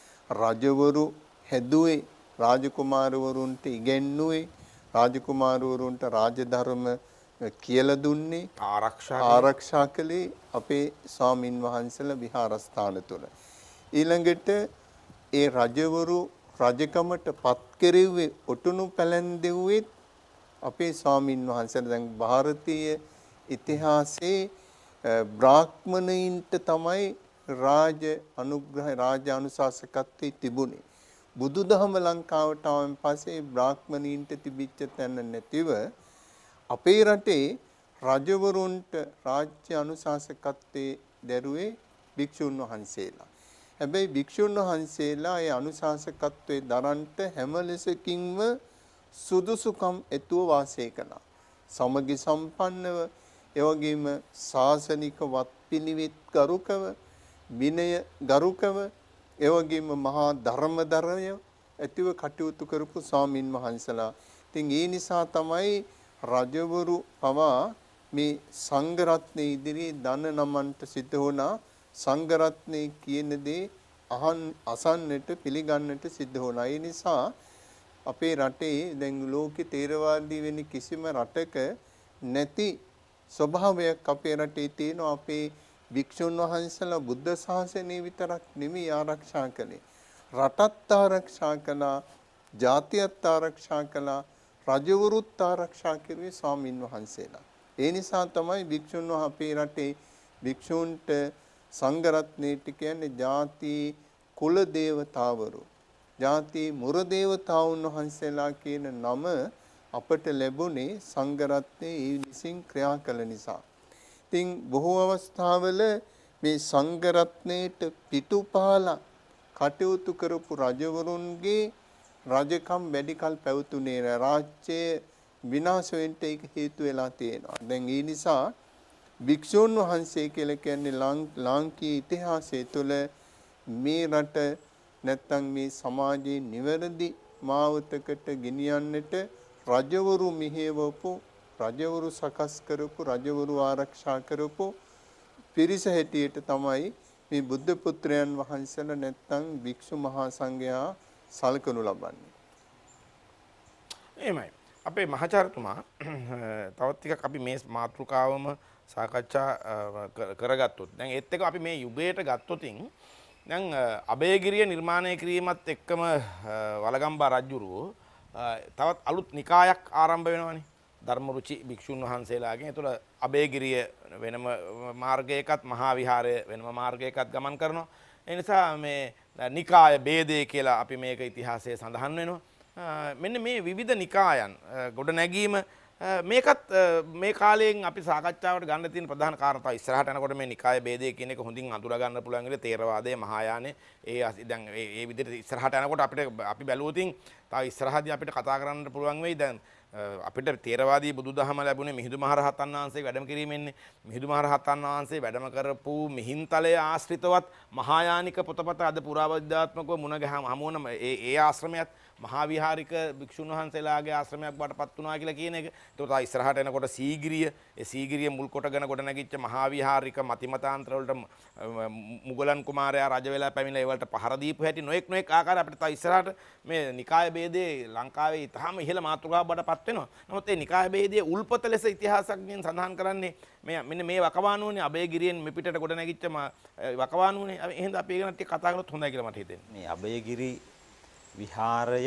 රජවරු හැදුවේ, රාජකුමාරවරුන්ට ඉගැන්නුවේ, රාජකුමාරවරුන්ට රාජධර්ම කියලා දුන්නේ, ආරක්ෂා ආරක්ෂා කළේ අපේ ස්වාමින් වහන්සේලා විහාරස්ථාන තුළ. ඊළඟට ඒ රජවරු රජකමට පත් කෙරෙව්වේ ඔටුනු පැලැන්දෙව්වේ අපේ ස්වාමින් වහන්සේලා. දැන් ಭಾರತೀಯ ඉතිහාසයේ බ්‍රාහ්මණයින්ට තමයි රාජ අනුග්‍රහ රාජ අනුශාසකත්වයේ තිබුණේ. බුදුදහම ලංකාවට ආවන් පස්සේ බ්‍රාහ්මණයින්ට තිබිච්ච තැන නැතිව අපේ රටේ රජවරුන්ට රාජ්‍ය අනුශාසකත්වයේ දැරුවේ භික්ෂුන් වහන්සේලා. හැබැයි භික්ෂුන් වහන්සේලා ඒ අනුශාසකත්වයේ දරන්ට හැම ලෙසකින්ම සුදුසුකම් ඇතුව වාසය කළා. සමගි සම්පන්නව, ඒ වගේම ශාසනික වත්පිළිවෙත් ගරුකව, විනය ගරුකව, ඒ වගේම මහා ධර්මදරය ඇතිව කටයුතු කරපු ස්වාමින් වහන්සේලා. ඉතින් ඒ නිසා තමයි රජවරු පවා මේ සංඝ රත්නයේ ඉදිරියේ දන නමන්ට සිද්ධ වුණා. සංඝ රත්නයේ කියන දේ අහන් අසන්නට පිළිගන්නට සිද්ධ වුණා. ඒ නිසා අපේ රටේ දැන් ලෝකේ තේරවාදී වෙන කිසිම රටක නැති ස්වභාවයක් අපේ රටේ තියෙනවා. අපේ භික්ෂුන් වහන්සේලා බුද්ධ ශාසනය විතරක් නෙමෙයි ආරක්ෂා කළේ, රටත් ආරක්ෂා කළා, ජාතියත් ආරක්ෂා කළා, රජවරුත් ආරක්ෂා කරුවේ ස්වාමින් වහන්සේලා. ඒ නිසා තමයි භික්ෂුන් අපේ රටේ භික්ෂුන්ට සංඝ රත්නයට කියන්නේ ಜಾති කුල දේවතාවරු, ಜಾති මුර දේවතාවුන් වහන්සේලා කියන නම අපට ලැබුණේ සංඝ රත්නයේ විසින් ක්‍රියා කළ නිසා. ඉතින් බොහෝ අවස්ථාවල මේ සංඝ රත්නයට පිටුපාලා කටයුතු කරපු රජවරුන්ගේ රජකම් වැඩි කල පැවතුනේ නැහැ. රාජ්‍ය විනාශ වෙන්න ඒක හේතු වෙලා තියෙනවා. දැන් ඒ නිසා භික්ෂුන් වහන්සේ කියලා කියන්නේ ලාංකීය ඉතිහාසය තුළ මේ රට නැත්තම් මේ සමාජයේ නිවැරදි මාවතකට ගෙනියන්නට රජවරු මෙහෙවපු රජවරු සකස් කරපු රජවරු ආරක්ෂා කරපු පිරිස හැටියට තමයි මේ බුද්ධ පුත්‍රයන් වහන්සේලා නැත්තම් භික්ෂු මහා සංඝයා සලකනු ලබන්නේ. එහෙමයි. අපේ මහාචාර්යතුමා තවත් ටිකක් අපි මේ මාතෘකාවම සාකච්ඡා කරගත්තොත් දැන් ඒත් එක අපි මේ යුගයට ගත්තොතින් දැන් අභයගිරිය නිර්මාණය කිරීමත් එක්කම වලගම්බා රජුරෝ තවත් අලුත් නිකායක් ආරම්භ වෙනවනේ ධර්මරුචි භික්ෂුන් වහන්සේලාගෙන්. ඒතකොට අභයගිරිය වෙනම මාර්ගයකත් මහා විහාරය වෙනම මාර්ගයකත් ගමන් කරනවා. ඒ නිසා මේ නිකාය ભેදය කියලා අපි මේක ඉතිහාසයේ සඳහන් වෙනවා. මෙන්න මේ විවිධ නිකායන් ගොඩ නැගීම මේකත් මේ කාලයෙන් අපි සාකච්ඡාවට ගන්න තියෙන ප්‍රධාන කාරණා තමයි. ඉස්සරහට යනකොට මේ නිකාය ભેදය කියන එක හොඳින් අඳුර ගන්න පුළුවන් විදිහට තේරවාදයේ මහායානේ ඒ දැන් ඒ විදිහට ඉස්සරහට යනකොට අපිට අපි බැලුවොතින් තව ඉස්සරහදී අපිට කතා කරන්න පුළුවන් වෙයි. දැන් අපිට තේරවාදී බුදුදහම ලැබුණේ මිහිඳු මහරහතන් වහන්සේ වැඩම කිරීමෙන්නේ. මිහිඳු මහරහතන් වහන්සේ වැඩම කරපු මිහින්තලයේ ආශ්‍රිතවත් මහායානික පොතපත අද පුරාවිද්‍යාත්මකව මුණ ගැහම හමුවන ඒ ඒ ආශ්‍රමයත් මහා විහාරික භික්ෂුන් වහන්සේලාගේ ආශ්‍රමයක් බවට පත් වුණා කියලා කියන එක. ඒකට ඉස්සරහට එනකොට සීගිරිය, ඒ සීගිරිය මුල් කොටගෙන ගොඩ නැගිච්ච මහා විහාරික මතිමතාන්තර වලට මුගලන් කුමාරයා රජ වෙලා පැමිණලා ඒ වලට පහර දීපු හැටි නොඑක් නොඑක් ආකාර අපිට තව ඉස්සරහට මේ නිකාය ભેදේ ලංකාවේ ඊටාම ඉහළ මාතෘකාවක් බවට පත් වෙනවා. නමුත් මේ නිකාය ભેදයේ උල්පත ලෙස ඉතිහාසඥයන් සඳහන් කරන්නේ මේ මෙන්න මේ වකවානුවනේ අභයගිරියෙන් මෙපිටට ගොඩ නැගිච්ච වකවානුවනේ. එහෙනම් අපි ඒක ටික කතා කරලා හොඳයි කියලා මට හිතෙනවා. මේ අභයගිරි විහාරය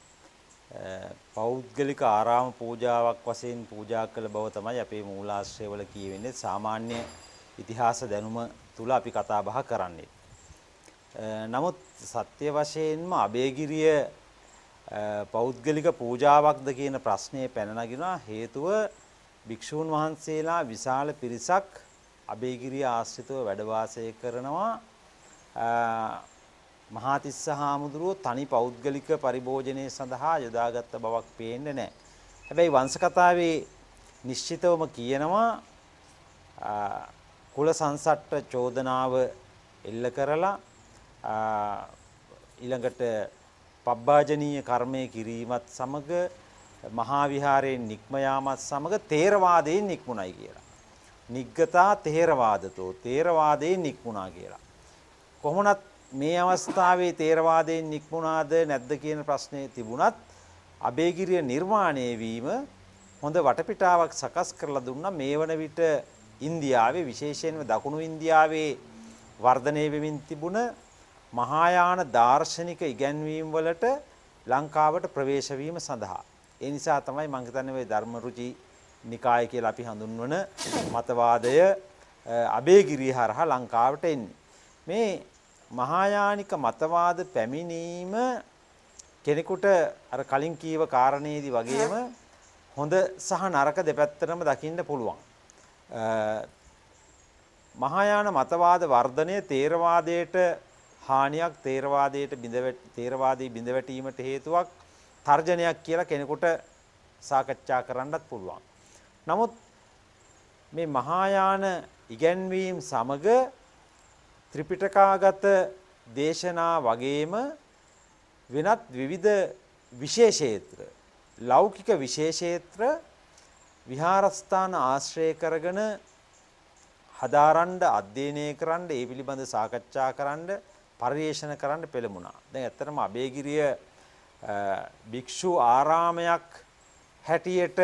පෞද්ගලික ආරාම පූජාවක් වශයෙන් පූජා කළ බව තමයි අපේ මූලාශ්‍රයවල කියවෙන්නේ. සාමාන්‍ය ඉතිහාස දැනුම තුල අපි කතා බහ කරන්නේ. නමුත් සත්‍ය වශයෙන්ම අභයගිරිය පෞද්ගලික පූජාවක්ද කියන ප්‍රශ්නේ පැන නගිනවා. හේතුව භික්ෂූන් වහන්සේලා විශාල පිරිසක් අභයගිරිය ආශ්‍රිතව වැඩ වාසය කරනවා. මහාතිස්ස හාමුදුරුවෝ තනි පෞද්ගලික පරිභෝජනයේ සඳහා යොදාගත්ත බවක් පේන්නේ නැහැ. හැබැයි වංශ කතාවේ නිශ්චිතවම කියනවා කුල සංසට්ට චෝදනාව එල්ල කරලා ඊළඟට පබ්බාජනීය කර්මය කිරීමත් සමග මහා විහාරයෙන් නික්ම යාමත් සමග තේරවාදයෙන් නික්මුණයි කියලා. නිග්ගතා තේරවාදතෝ තේරවාදයෙන් නික්මුණා කියලා. කොහොමනත් මේ අවස්ථාවේ තේරවාදයෙන් නික්මුණාද නැද්ද කියන ප්‍රශ්නේ තිබුණත් අභයගිරිය නිර්මාණය වීම හොඳ වටපිටාවක් සකස් කරලා දුන්නා. මේ වන විට ඉන්දියාවේ විශේෂයෙන්ම දකුණු ඉන්දියාවේ වර්ධනය වෙමින් තිබුණ මහායාන දාර්ශනික ඉගැන්වීම් වලට ලංකාවට ප්‍රවේශ වීම සඳහා. ඒ නිසා තමයි මම හිතන්නේ මේ ධර්මරුචි නිකාය කියලා අපි හඳුන්වන මතවාදය අභයගිරිය හරහා ලංකාවට එන්නේ. මේ මහායානික මතවාද පැමිණීම කෙනෙකුට අර කලින් කීව කාරණේදී වගේම හොඳ සහ නරක දෙපැත්තටම දකින්න පුළුවන්. මහායාන මතවාද වර්ධනය තේරවාදයට හානියක්, තේරවාදයට බිඳවැට තේරවාදී බිඳවැටීමට හේතුවක්, තර්ජනයක් කියලා කෙනෙකුට සාකච්ඡා කරන්නත් පුළුවන්. නමුත් මේ මහායාන ඉගැන්වීම් සමග ත්‍රිපිටකාගත දේශනා වගේම වෙනත් විවිධ විශේෂේත්‍ර ලෞකික විශේෂේත්‍ර විහාරස්ථාන ආශ්‍රය කරගෙන හදාරන්න අධ්‍යයනය කරන්න ඒ පිළිබඳ සාකච්ඡා කරන්න පරිශන කරන්න පෙළඹුණා. දැන් ඇත්තටම අභයගිරිය භික්ෂු ආරාමයක් හැටියට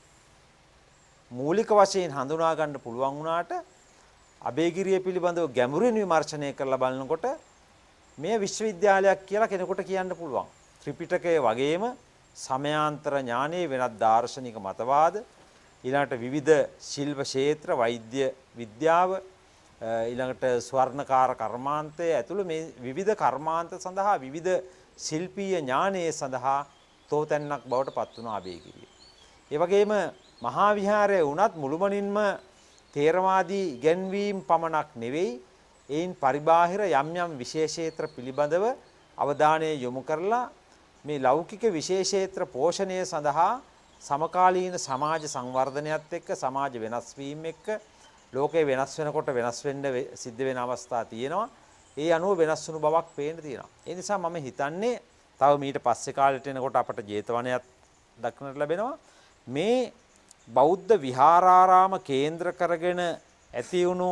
මූලික වශයෙන් හඳුනා ගන්න පුළුවන් වුණාට අභයගිරිය පිළිබඳව ගැඹුරින් විමර්ශනය කරලා බලනකොට මේ විශ්වවිද්‍යාලයක් කියලා කෙනෙකුට කියන්න පුළුවන්. ත්‍රිපිටකය වගේම සමයාන්තර ඥානයේ වෙනත් දාර්ශනික මතවාද, ඊළඟට විවිධ ශිල්ප ක්ෂේත්‍ර, වෛද්‍ය විද්‍යාව, ඊළඟට ස්වර්ණකාර කර්මාන්තය ඇතුළු මේ විවිධ කර්මාන්ත සඳහා විවිධ ශිල්පීය ඥානයේ සඳහා තෝතැන්නක් බවට පත් වුණා අභයගිරිය. ඒ වගේම මහා විහාරය වුණත් මුළුමනින්ම තේරවාදී ඉගැන්වීම් පමණක් නෙවෙයි ඒන් පරිබාහිර යම් යම් විශේෂේත්‍ර පිළිබඳව අවධානය යොමු කරලා මේ ලෞකික විශේෂේත්‍ර පෝෂණය සඳහා සමකාලීන සමාජ සංවර්ධනයත් එක්ක සමාජ වෙනස් වීම එක්ක ලෝකේ වෙනස් වෙනකොට වෙනස් වෙන්න සිද්ධ වෙන අවස්ථා තියෙනවා. ඒ අනුව වෙනස් වුණු බවක් පේන්න තියෙනවා. ඒ නිසා මම හිතන්නේ තව මීට පස්සේ කාලෙට එනකොට අපට ජේතවනයක් දක්නට ලැබෙනවා. මේ බෞද්ධ විහාරාරාම කේන්ද්‍ර කරගෙන ඇති වුණු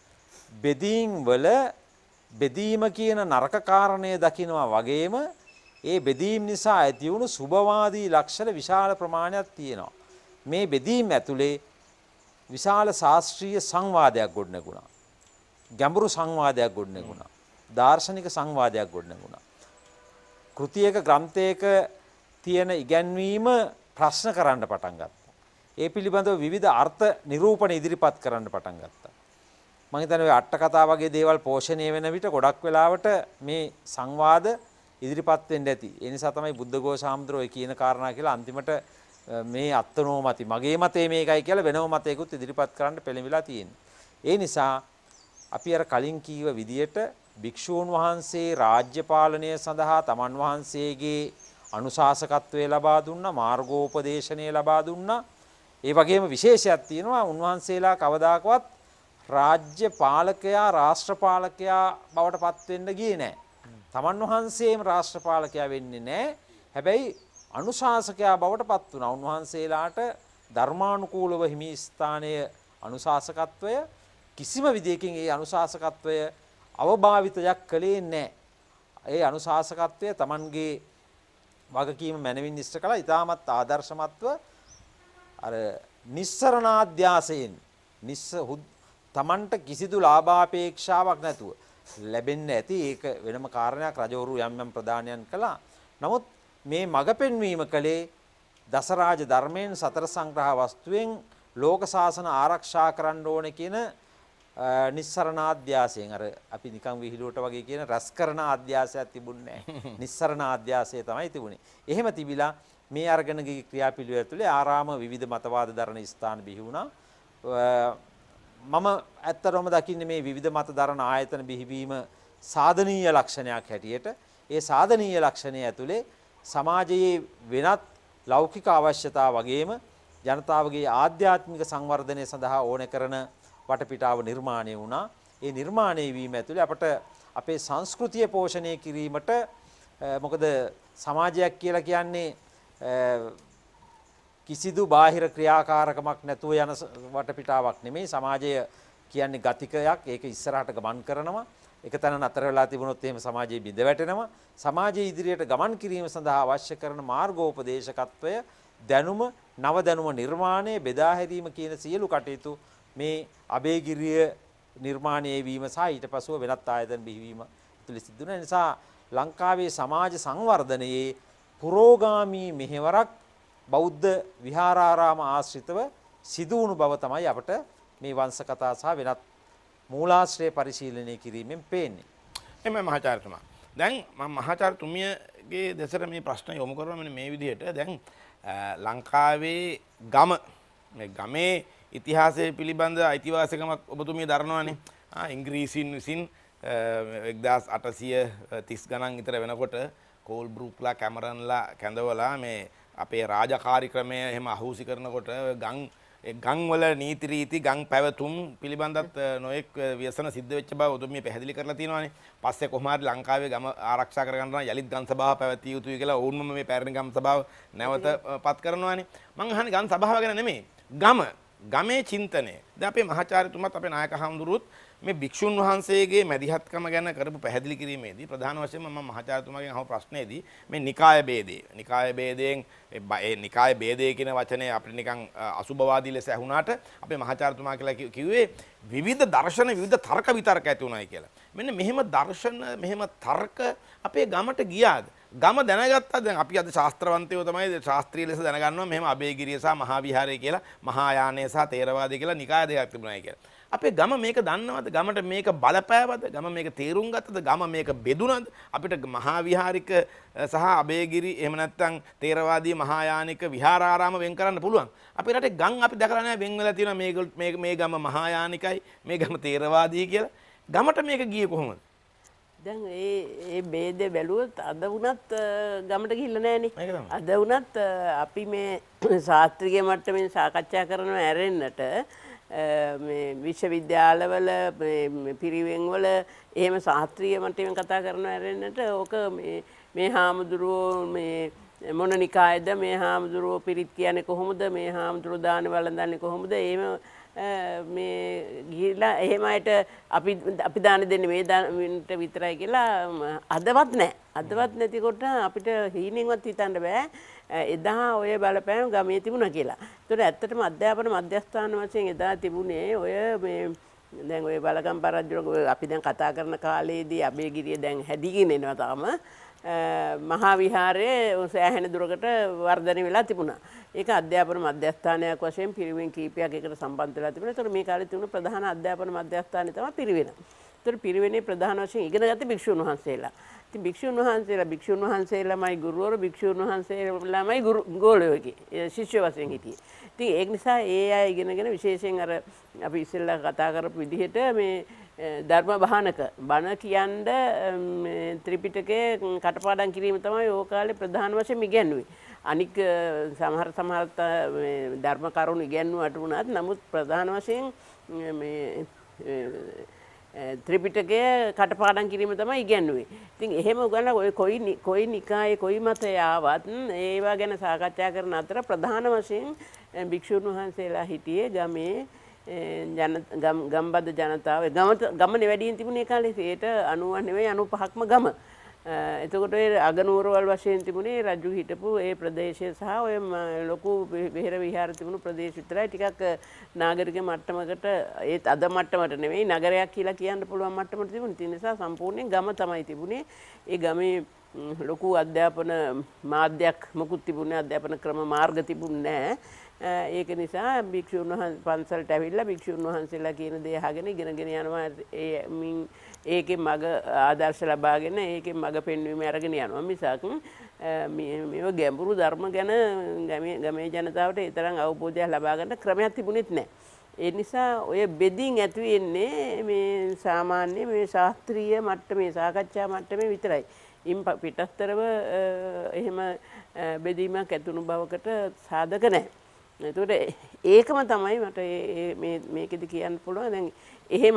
බෙදීම් වල බෙදීම කියන නරක කාරණය දකිනවා වගේම ඒ බෙදීම් නිසා ඇති වුණු සුභවාදී ලක්ෂණ විශාල ප්‍රමාණයක් තියෙනවා. මේ බෙදීම් ඇතුලේ විශාල ශාස්ත්‍රීය සංවාදයක් ගොඩනැගුණා. ගැඹුරු සංවාදයක් ගොඩනැගුණා. දාර්ශනික සංවාදයක් ගොඩනැගුණා. කෘතියක ග්‍රන්ථයක තියෙන ඉගැන්වීම ප්‍රශ්න කරන්න පටන් ගත්තා. ඒ පිළිබඳව විවිධ අර්ථ නිරූපණ ඉදිරිපත් කරන්න පටන් ගත්තා. මම හිතන්නේ ඔය අට කතා වගේ දේවල් පෝෂණය වෙන විට ගොඩක් වෙලාවට මේ සංවාද ඉදිරිපත් වෙන්න ඇති. ඒ නිසා තමයි බුද්ධඝෝෂ හාමුදුරුවෝ ඒ කියන කාරණා කියලා අන්තිමට මේ අත්නෝමති මගේ මතය මේකයි කියලා වෙනම මතයකුත් ඉදිරිපත් කරන්න පෙළඹිලා තියෙනවා. ඒ නිසා අපි අර කලින් කීව විදියට භික්ෂූන් වහන්සේ රාජ්‍ය පාලනය සඳහා තමන් වහන්සේගේ අනුශාසකත්වය ලබා දුන්නා, මාර්ගෝපදේශනය ලබා දුන්නා. ඒ වගේම විශේෂයක් තියෙනවා උන්වහන්සේලා කවදාකවත් රාජ්‍ය පාලකයා රාෂ්ට්‍රපාලකයා බවට පත් වෙන්න ගියේ නැහැ. තමන් වහන්සේම රාෂ්ට්‍රපාලකයා වෙන්නේ නැහැ. හැබැයි අනුශාසකයා බවට පත් වුණා. උන්වහන්සේලාට ධර්මානුකූලව හිමි ස්ථානයේ අනුශාසකත්වය කිසිම විදියකින් ඒ අනුශාසකත්වය අවභාවිතයක් කළේ නැහැ. ඒ අනුශාසකත්වය Tamanගේ වගකීම මැනවින් ඉෂ්ට කළා. ඊටමත් ආදර්ශමත්ව අර නිස්සරණාධ්‍යාසයෙන් නිස්ස Tamanට කිසිදු ලාභාපේක්ෂාවක් නැතුව ලැබෙන්න ඇති. ඒක වෙනම කාරණයක්. රජවරු යම් යම් ප්‍රදානයන් කළා. නමුත් මේ මඟ පෙන්වීම කලේ දසරාජ ධර්මයෙන් සතර සංග්‍රහ වස්තුවෙන් ලෝක ශාසන ආරක්ෂා කරන්න ඕනේ කියන නිස්සරණාධ්‍යාසයෙන් අර අපි නිකන් විහිළුවට වගේ කියන රැස් කරන අධ්‍යාසයක් තිබුණේ නැහැ. නිස්සරණාධ්‍යාසය තමයි තිබුණේ. එහෙම තිබිලා මේ අරගෙන ගිය ක්‍රියාපිළිවෙල ඇතුලේ ආරාම විවිධ මතවාද දරන ස්ථාන බිහි වුණා. මම ඇත්තටම දකින්නේ මේ විවිධ මත දරන ආයතන බිහිවීම සාධනීය ලක්ෂණයක් හැටියට. ඒ සාධනීය ලක්ෂණය ඇතුලේ සමාජයේ වෙනත් ලෞකික අවශ්‍යතා වගේම ජනතාවගේ ආධ්‍යාත්මික සංවර්ධනය සඳහා ඕන කරන වටපිටාව නිර්මාණය වුණා. ඒ නිර්මාණය වීම ඇතුලේ අපට අපේ සංස්කෘතිය පෝෂණය කිරීමට මොකද සමාජයක් කියලා කියන්නේ කිසිදු බාහිර ක්‍රියාකාරකමක් නැතුව යන වටපිටාවක් නෙමෙයි. සමාජය කියන්නේ ගතිකයක්. ඒක ඉස්සරහට ගමන් කරනවා. එක තැන නතර වෙලා තිබුණොත් එහෙම සමාජයේ බිඳ වැටෙනවා. සමාජයේ ඉදිරියට ගමන් කිරීම සඳහා අවශ්‍ය කරන මාර්ගෝපදේශකත්වය, දැනුම, නව දැනුම නිර්මාණය, බෙදා හැරීම කියන සියලු කටයුතු මේ අබේගිරිය නිර්මාණය වීම සහ ඊට පසුව වෙනත් ආයතන බිහිවීම තුළ සිද්ධ වෙන නිසා ලංකාවේ සමාජ සංවර්ධනයේ පුරෝගාමී මෙහෙවරක් බෞද්ධ විහාරාරාම ආශ්‍රිතව සිදු වුණු බව තමයි අපට මේ වංශ කතා සහ වෙනත් මූලාශ්‍රය පරිශීලනය කිරීමෙන් පේන්නේ. එමෙ මහාචාර්යතුමා. දැන් මම මහාචාර්යතුමියගේ දෙසට මේ ප්‍රශ්න යොමු කරනවා මෙන්න මේ විදිහට. දැන් ලංකාවේ ගම මේ ගමේ ඉතිහාසය පිළිබඳ අයිතිවාසිකමක් ඔබතුමිය දරනවානේ. ආ ඉංග්‍රීසින් විසින් එක්දාස් අටසිය තිස් ගණන් විතර වෙනකොට කෝල් බෲක්ලා කැමරන්ලා කැඳවලා මේ අපේ රාජකාරී ක්‍රමය එහෙම අහූසි කරනකොට ගම් ගම් වල නීති රීති ගම් පැවතුම් පිළිබඳත් නොඑක් ව්‍යසන සිද්ධ වෙච්ච බව ඔබතුමිය පැහැදිලි කරලා තියෙනවානේ. පස්සේ කොහොම හරි ලංකාවේ ගම ආරක්ෂා කරගන්න නම් යලිත් ගම් සභාව පැවතිය යුතුයි කියලා ඕනම මේ පැරණි ගම් සභාව නැවත පත් කරනවානේ. මං අහන්නේ ගම් සභාව ගැන නෙමෙයි. ගම ගමේ චින්තනය. දැන් අපේ මහාචාර්යතුමත් අපේ නායක හඳුරුත් මේ භික්ෂුන් වහන්සේගේ මැදිහත්කම ගැන කරපු පැහැදිලි කිරීමේදී ප්‍රධාන වශයෙන්ම මම මහාචාර්යතුමාගෙන් අහපු ප්‍රශ්නේදී මේ නිකාය ભેදය. නිකාය ભેදයෙන් ඒ නිකාය ભેදය කියන වචනේ අපිට නිකන් අසුභවාදී ලෙස ඇහුණාට අපේ මහාචාර්යතුමා කියලා කිව්වේ විවිධ දර්ශන විවිධ තර්ක විතර්ක ඇති උනායි කියලා. මෙන්න මෙහෙම දර්ශන මෙහෙම තර්ක අපේ ගමට ගියාද? ගම දැනගත්තා. දැන් අපි අද ශාස්ත්‍රවන්තයෝ තමයි ශාස්ත්‍රීය ලෙස දැනගන්නවා මෙහෙම අබේගිරිය සහ මහා විහාරය කියලා, මහායානය සහ තේරවාදය කියලා නිකාය දෙකක් තිබුණායි කියලා. අපේ ගම මේක දන්නවද? ගමට මේක බලපෑවද? ගම මේක තේරුම් ගත්තද? ගම මේක බෙදුනද? අපිට මහා විහාරික සහ අබේගිරි එහෙම නැත්නම් තේරවාදී මහායානික විහාරාරාම වෙන් කරන්න පුළුවන්. අපේ රටේ ගම් අපි දැකලා නැහැ වෙන් වෙලා තියෙනවා මේ මේ මේ ගම මහායානිකයි මේ ගම තේරවාදී කියලා. ගමට මේක ගියේ කොහොමද? දැන් ඒ ඒ ભેද බැලුවොත් අද වුණත් ගමට ගිහිල්ලා නැහනේ. ඒක තමයි. අද වුණත් අපි මේ ශාස්ත්‍රීය මට්ටමින් සාකච්ඡා කරනවා ඇරෙන්නට මේ විශ්වවිද්‍යාලවල මේ පිරිවෙන්වල එහෙම ශාස්ත්‍රීය මට්ටමින් කතා කරනවා ඇරෙන්නට ඕක මේ මේ හාමුදුරුවෝ මේ මොන නිකායද මේ හාමුදුරුවෝ පිරිත් කියන්නේ කොහොමද මේ හාමුදුරුවෝ දාන වළඳන්නේ කොහොමද එහෙම මේ ගිහිලා එහෙම අයට අපි අපි දාන දෙන්නේ මේ දානට විතරයි කියලා අදවත් නැහැ. අදවත් නැතිකොට අපිට හීනෙන්වත් හිතන්න බෑ එදා ඔය බලපෑම ගමේ තිබුණා කියලා. ඒතර ඇත්තටම අධ්‍යාපන මධ්‍යස්ථාන වශයෙන් එදා තිබුණේ ඔය මේ දැන් ඔය බලගම් පරාජ්‍යක අපි දැන් කතා කරන කාලේදී අබේගිරිය දැන් හැදීගෙන එනවා තාම. මහා විහාරයේ සෑහෙන දුරකට වර්ධනය වෙලා තිබුණා. ඒක අධ්‍යාපන මධ්‍යස්ථානයක් වශයෙන් පිරිවෙන් කීපයක් එකට සම්බන්ධ වෙලා තිබුණා. ඒතර මේ කාලේ තිබුණ ප්‍රධාන අධ්‍යාපන මධ්‍යස්ථානය තමයි පිරිවෙන. ඒතර පිරිවෙනේ ප්‍රධාන වශයෙන් ඉගෙන ගත්ත භික්ෂුන් වහන්සේලා. ඉතින් භික්ෂුන් වහන්සේලා භික්ෂුන් වහන්සේලාමයි ගුරුවරු භික්ෂුන් වහන්සේලාමයි ගුරු ගෝලයෝගේ ශිෂ්‍ය වශයෙන් හිටියේ. ඉතින් ඒක නිසා ඒ අය ඉගෙනගෙන විශේෂයෙන් අර අපි ඉස්සෙල්ලා කතා කරපු විදිහට මේ ධර්ම බහනක බණ කියන්න ත්‍රිපිටකයේ කටපාඩම් කිරීම තමයි ඕ කාලේ ප්‍රධාන වශයෙන් ඉගැන්වුවේ. අනික සමහර සමහර ධර්ම කරුණු ඉගැන්වුවට වුණත් නමුත් ප්‍රධාන වශයෙන් මේ ත්‍රිපිටකයේ කටපාඩම් කිරීම තමයි ඉගැන්වුවේ. ඉතින් එහෙම උගන්ලා ඔය කොයි කොයි නිකායේ කොයි මතය ආවත් ඒවා ගැන සාකච්ඡා කරන අතර ප්‍රධාන වශයෙන් භික්ෂුන් වහන්සේලා හිටියේ ගමේ ජන ගම්බද ජනතාව ගමනේ වැඩියෙන් තිබුණේ ඒ කාලේ ඒට අනූවක් නෙවෙයි අනූපහක්ම ගම. එතකොට ඒ අගනුවරවල් වශයෙන් තිබුණේ රජු හිටපු ඒ ප්‍රදේශය සහ ඔය ලොකු විහෙර විහාර තිබුණු ප්‍රදේශ විතරයි ටිකක් නාගරික මට්ටමකට ඒත් අද මට්ටමට නෙවෙයි නගරයක් කියලා කියන්න පුළුවන් මට්ටමට තිබුණේ. ඒ නිසා සම්පූර්ණයෙන් ගම තමයි තිබුණේ. ඒ ගමේ ලොකු අධ්‍යාපන මාධ්‍යයක් මොකුත් තිබුණේ අධ්‍යාපන ක්‍රම මාර්ග තිබුණේ නැහැ. ඒක නිසා භික්ෂුන් වහන්සේ පන්සලට ඇවිල්ලා භික්ෂුන් වහන්සේලා කියන දේ අහගෙන ඉගෙනගෙන යනවා. ඒ ඒකේ මග ආදර්ශ ලබාගෙන ඒකේ මග පෙන්වීම අරගෙන යනවා. මිසක් මේව ගැඹුරු ධර්ම ගැන ගමේ ගමේ ජනතාවට ඒ තරම් අවබෝධයක් ලබා ගන්න ක්‍රමයක් තිබුණෙත් නැහැ. ඒ නිසා ඔය බෙදින් ඇති වෙන්නේ මේ සාමාන්‍ය මේ ශාස්ත්‍රීය මට්ටමේ සාකච්ඡා මට්ටමේ විතරයි. ඉන් පිටස්තරව එහෙම බෙදීමක් ඇතුණු බවකට සාධක නැහැ. එතකොට ඒකම තමයි මට මේ මේකෙදි කියන්න පුළුවන්. දැන් එහෙම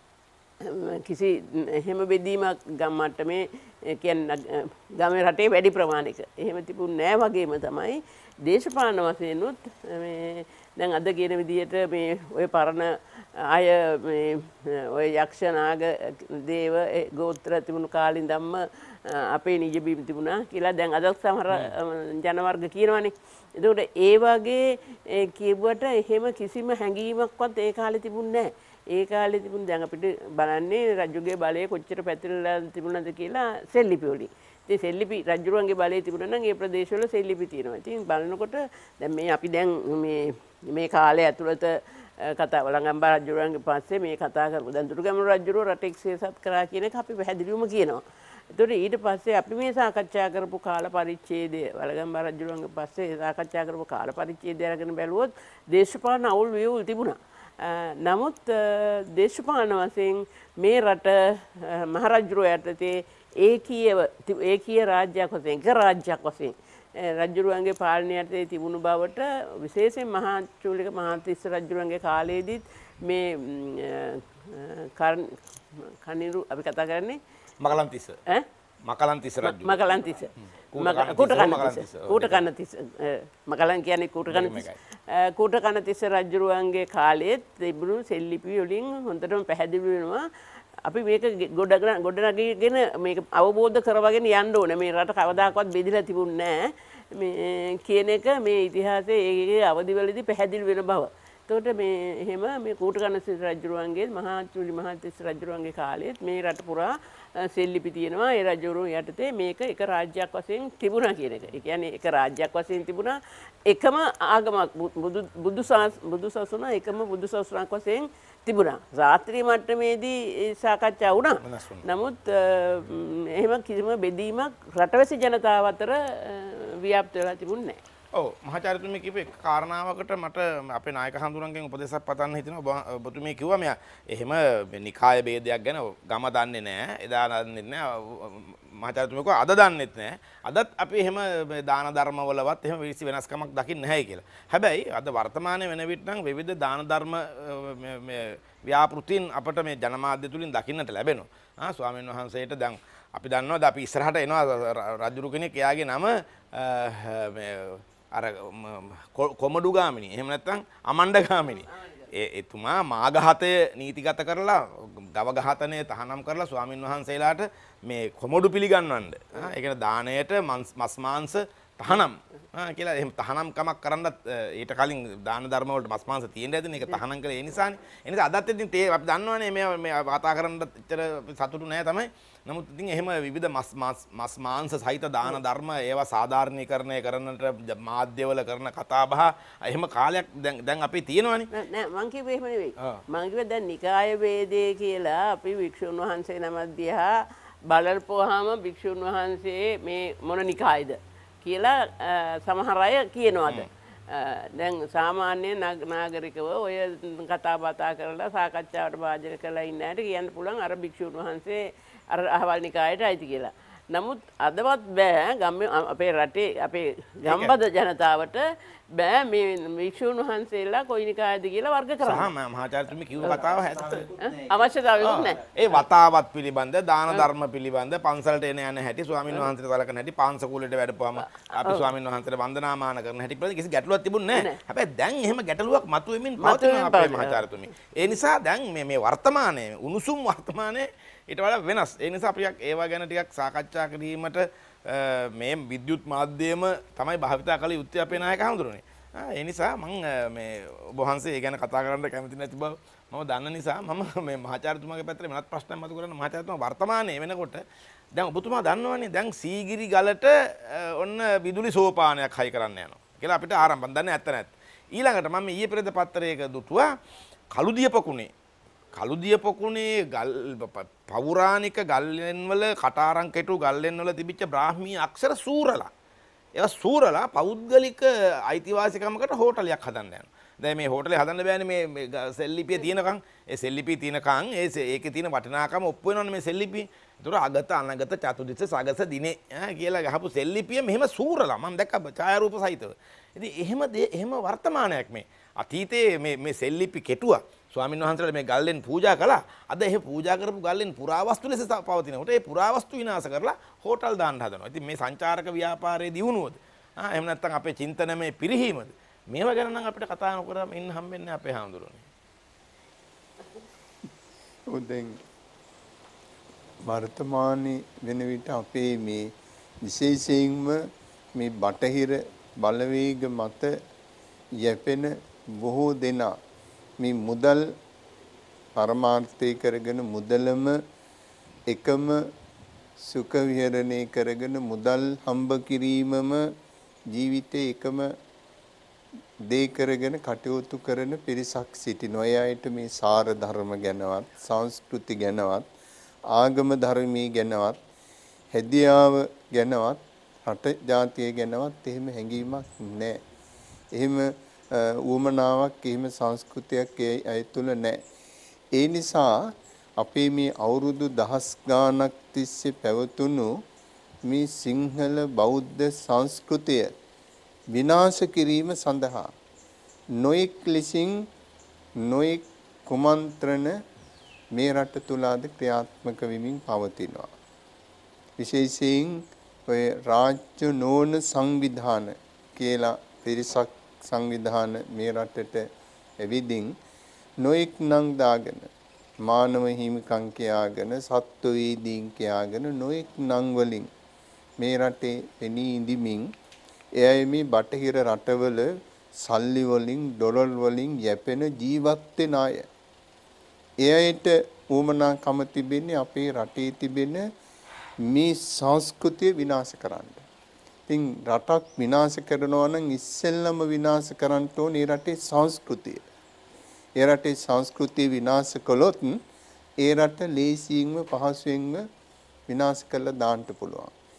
කිසි එහෙම බෙදීමක් ගම් මට්ටමේ කියන්නේ ගමේ රටේ වැඩි ප්‍රමාණයක එහෙම තිබුණේ නැහැ වගේම තමයි දේශපාලන වශයෙන් උත් මේ දැන් අද කියන විදිහට මේ ඔය පරණ අය මේ ඔය යක්ෂ නාග දේව ගෝත්‍ර තිබුණු කාලේ ඉඳන්ම අපේ නිජබීම තිබුණා කියලා දැන් අද සමහර ජන වර්ග කියනවානේ. එතකොට ඒ වගේ කියුවට එහෙම කිසිම හැඟීමක්වත් ඒ කාලේ තිබුණේ නැහැ. ඒ කාලේ තිබුණ දැන් අපිට බලන්නේ රජුගේ බලය කොච්චර පැතිරලා තිබුණාද කියලා සෙල්ලිපි වලින්. ඉතින් සෙල්ලිපි රජුරුවන්ගේ බලය තිබුණා නම් ඒ ප්‍රදේශවල සෙල්ලිපි තියෙනවා. ඉතින් බලනකොට දැන් මේ අපි දැන් මේ මේ කාලේ ඇතුළත කතා වළංගම්බා රජුරුවන්ගේ පස්සේ මේ කතා කරමු. දැන් දුර්ගම රජුරුව රටේ ක්ෂේත්‍රත් කරා කියන එක අපි පැහැදිලිවම කියනවා. ඒතකොට ඊට පස්සේ අපි මේ සාකච්ඡා කරපු කාල පරිච්ඡේදය වළගම්බා රජුරුවන්ගේ පස්සේ සාකච්ඡා කරපු කාල පරිච්ඡේදය අරගෙන බැලුවොත් දේශපාලන අවුල් වියවුල් තිබුණා. නමුත් දේශපාලන වශයෙන් මේ රට මහරජුරුව යටතේ ඒකීයව ඒකීය රාජ්‍යයක් වශයෙන් එක රාජ්‍යයක් වශයෙන් රජුරුවන්ගේ පාලනය යටතේ තිබුණු බවට විශේෂයෙන් මහා චූලික මහාතිස්ස රජුරුවන්ගේ කාලයේදීත් මේ කනිරු අපි කතා කරන්නේ මකලන්තිස්ස ඈ මකලන්තිස්ස රජු මකලන්තිස්ස කූටකන්නතිස්ස කූටකන්නතිස්ස මකලන් කියන්නේ කූටකන්නතිස්ස කූටකන්නතිස්ස රජුරුවන්ගේ කාලයේත් තිබුණු සෙල්ලිපි වලින් හොඳටම පැහැදිලි වෙනවා අපි මේක ගොඩ ගොඩනගගෙන මේක අවබෝධ කරවගෙන යන්න ඕනේ. මේ රට කවදාකවත් බෙදිලා තිබුණේ නැහැ මේ කියන එක මේ ඉතිහාසයේ ඒකේ අවදිවලදී පැහැදිලි වෙන බව. එතකොට මේ එහෙම මේ කූටකන්නතිස්ස රජුරුවන්ගේ මහා චූලි මහාතිස්ස රජුරුවන්ගේ කාලයේත් මේ රට පුරා සෙල්ලිපි තියෙනවා. ඒ රජවරු යටතේ මේක එක රාජ්‍යයක් වශයෙන් තිබුණා කියන එක. ඒ කියන්නේ එක රාජ්‍යයක් වශයෙන් තිබුණා. එකම ආගමක් බුදු බුදු බුදු සසුන එකම බුදු සසුනක් වශයෙන් තිබුණා. රාත්‍රී මට්ටමේදී සාකච්ඡා වුණා. නමුත් එහෙම කිසිම බෙදීමක් රටවැසි ජනතාව අතර ව්‍යාප්ත වෙලා තිබුණේ නැහැ. ඔව් මහාචාර්යතුමී කිව්වේ කාරණාවකට මට අපේ නායක හඳුනන්ගෙන් උපදේශයක් පතන්න හිතෙනවා. ඔබතුමී කිව්වා මෙයා එහෙම නිකාය ભેදයක් ගැන ගම දන්නේ නැහැ. එදා දන්නේ නැහැ. මහාචාර්යතුමී කිව්වා අද දන්නෙත් නැහැ. අදත් අපි එහෙම දාන ධර්ම වලවත් එහෙම විසි වෙනස්කමක් දකින්නේ නැහැ කියලා. හැබැයි අද වර්තමානයේ වෙන විට නම් විවිධ දාන ධර්ම මේ ව්‍යාපෘතීන් අපට මේ ජනමාධ්‍ය තුලින් දකින්නට ලැබෙනවා. ආ ස්වාමීන් වහන්සේට දැන් අපි දන්නවද අපි ඉස්සරහට එනවා රජුරු කෙනෙක් එයාගේ නම මේ අර කොමඩු ගාමිනී එහෙම නැත්නම් අමණ්ඩ ගාමිනී ඒ එතුමා මාඝාතය නීතිගත කරලා ගව ඝාතනය තහනම් කරලා ස්වාමින් වහන්සේලාට මේ කොමඩු පිළිගන්වන්න ඒ කියන්නේ දාණයට මස් මාංශ තහනම් කියලා එහෙම තහනම් කමක් කරන්නත් ඊට කලින් දාන ධර්ම වලට මස් මාංශ තියෙන්න ඇතිනේ ඒක තහනම් කළේ ඒ නිසානේ ඒ නිසා අදත් ඉතින් තේ අපි දන්නවනේ මේ මේ වාතා කරන්න එච්චර සතුටු නැහැ තමයි නමුත් ඉතින් එහෙම විවිධ මස් මස් මාංශ සහිත දාන ධර්ම ඒවා සාධාරණීකරණය කරන්නට මාධ්‍යවල කරන කතා බහ එහෙම කාලයක් දැන් දැන් අපි තියෙනවනේ නෑ මං කිව්වේ එහෙම නෙවෙයි මං කිව්වේ දැන් නිකාය වේදේ කියලා අපි වික්ෂුන් වහන්සේ නමක් දිහා බලල්පුවාම වික්ෂුන් වහන්සේ මේ මොන නිකායද කියලා සමහර අය කියනවාද දැන් සාමාන්‍ය නාගරිකව ඔය කතා බතා කරලා සාකච්ඡාවට භාජනය කරලා ඉන්න ඇයට කියන්න පුළුවන් අර භික්ෂුන් වහන්සේ අර අහවල් නිකායට අයිති කියලා. නමුත් අදවත් බෑ ගම්මේ අපේ රටේ අපේ ගම්බද ජනතාවට බෑ මේ භික්ෂුන් වහන්සේලා කොයි නිකායද කියලා වර්ග කරන්න. සහ මහාචාර්යතුමී කිව්ව කතාව ඇත්ත. අවශ්‍යතාවයක් නැහැ. ඒ වතාවත් පිළිබඳ දාන ධර්ම පිළිබඳ පන්සලට එන යන හැටි ස්වාමීන් වහන්සේට සලකන හැටි පාංශකූලයට වැඩපුවාම අපි ස්වාමීන් වහන්සේට වන්දනාමාන කරන හැටි පිළිබඳ කිසි ගැටලුවක් තිබුණේ නැහැ. හැබැයි දැන් එහෙම ගැටලුවක් මතුවෙමින් පවතිනවා අපේ මහාචාර්යතුමී. ඒ නිසා දැන් මේ මේ වර්තමානයේ උණුසුම් වර්තමානයේ ඊට වඩා වෙනස්. ඒ නිසා අපි ඒවා ගැන ටිකක් සාකච්ඡා කිරීමට මේ විද්‍යුත් මාධ්‍යයම තමයි භාවිතා කළ යුත්තේ අපේ නායක හඳුරන්නේ. ඒ නිසා මම මේ ඔබ වහන්සේ ඒ ගැන කතා කරන්න කැමති නැති බව මම දන්න නිසා මම මේ මහාචාර්යතුමාගේ පැත්තේ වෙනත් ප්‍රශ්නයක් මතු කරන්න මහාචාර්යතුමා වර්තමානයේ වෙනකොට දැන් ඔබතුමා දන්නවනේ දැන් සීගිරි ගලට ඔන්න විදුලි සෝපානයක් හයි කරන්න යනවා කියලා අපිට ආරම්භයෙන් දන්නේ නැත්ත නැත්. ඊළඟට මම ඊයේ පෙරේද පත්තරයක දුටුවා කළුදිය පොකුණේ කළුදිය පොකුණේ ගල් පෞරාණික ගල්ලෙන් වල කටාරම් කෙටු ගල්ලෙන් වල තිබිච්ච බ්‍රාහ්මීය අක්ෂර සූරලා ඒවා සූරලා පෞද්ගලික අයිතිවාසිකමකට හෝටලයක් හදන්න යනවා. දැන් මේ හෝටලේ හදන්න බෑනේ මේ සෙල්ලිපිය තියෙනකන්. ඒ සෙල්ලිපිය තියෙනකන් ඒ ඒකේ තියෙන වටිනාකම ඔප්පු වෙනවනේ මේ සෙල්ලිපිය. ඒතර අගත අනගත චතුදිස්ස සගස දිනේ ඈ කියලා ගහපු සෙල්ලිපිය මෙහෙම සූරලා මම දැක්ක ඡායාරූප සහිතව. ඉතින් එහෙම එහෙම වර්තමානයක් මේ. අතීතයේ මේ මේ සෙල්ලිපි කෙටුවා ස්වාමීන් වහන්සේලා මේ ගල්ලෙන් පූජා කළා. අද එහෙ පූජා කරපු ගල්ලෙන් පුරාවස්තු ලෙස පවතිනකොට ඒ පුරාවස්තු විනාශ කරලා හෝටල් දාන්න හදනවා. ඉතින් මේ සංචාරක ව්‍යාපාරයේ දියුණුවද? ආ එහෙම නැත්නම් අපේ චින්තනමේ පිරිහීමද? මේවා ගැන නම් අපිට කතා නොකරම ඉන්න හම්බෙන්නේ අපේ හාමුදුරනේ. උදෙන් වර්තමානයේ වෙන විට අපේ මේ විශේෂයෙන්ම මේ බටහිර බලවේග මත යැපෙන බොහෝ දෙනා මේ මුදල් පරමාර්ථය කරගෙන මුදලම එකම සුඛ විහරණය කරගෙන මුදල් හම්බ කිරීමම ජීවිතේ එකම දේ කරගෙන කටයුතු කරන පිරිසක් සිටිනවා. ඒ අයට මේ සාර ධර්ම ගැනවත් සංස්කෘති ගැනවත් ආගම ධර්මී ගැනවත් හැදියාව ගැනවත් රට ජාතිය ගැනවත් එහෙම හැඟීමක් නැහැ. එහෙම උවමනාවක් එහෙම සංස්කෘතියක් ඒ අය තුල නැහැ. ඒ නිසා අපේ මේ අවුරුදු දහස් ගාණක් තිස්සේ පැවතුණු මේ සිංහල බෞද්ධ සංස්කෘතිය විනාශ කිරීම සඳහා නොඑක් ලෙසින් නොඑක් කුමන්ත්‍රණ මේ රට තුල අද ක්‍රියාත්මක වෙමින් පවතිනවා. විශේෂයෙන් ඔය රාජ්‍ය නෝන සංවිධාන කියලා පිරිසක් සංවිධාන මේ රටට එවිදින් නොඑක් නම් දාගෙන මානව හිමිකම් කියාගෙන සත්ව වේදීන් කියාගෙන නොඑක් නම් වලින් මේ රටේ පෙනී ඉඳිමින් එයයි මේ බටහිර රටවල සල්ලි වලින් ඩොලර් වලින් යැපෙන ජීවත් වෙන අය. එයට උවමනාකම තිබෙන්නේ අපේ රටේ තිබෙන මේ සංස්කෘතිය විනාශ කරන්න. ඉතින් රටක් විනාශ කරනවා නම් ඉස්සෙල්ලම විනාශ කරන්න ඕනේ රටේ සංස්කෘතිය. ඒ රටේ සංස්කෘතිය විනාශ කළොත් ඒ රට ලේසියෙන්ම පහසුවෙන්ම විනාශ කරලා දාන්න පුළුවන්.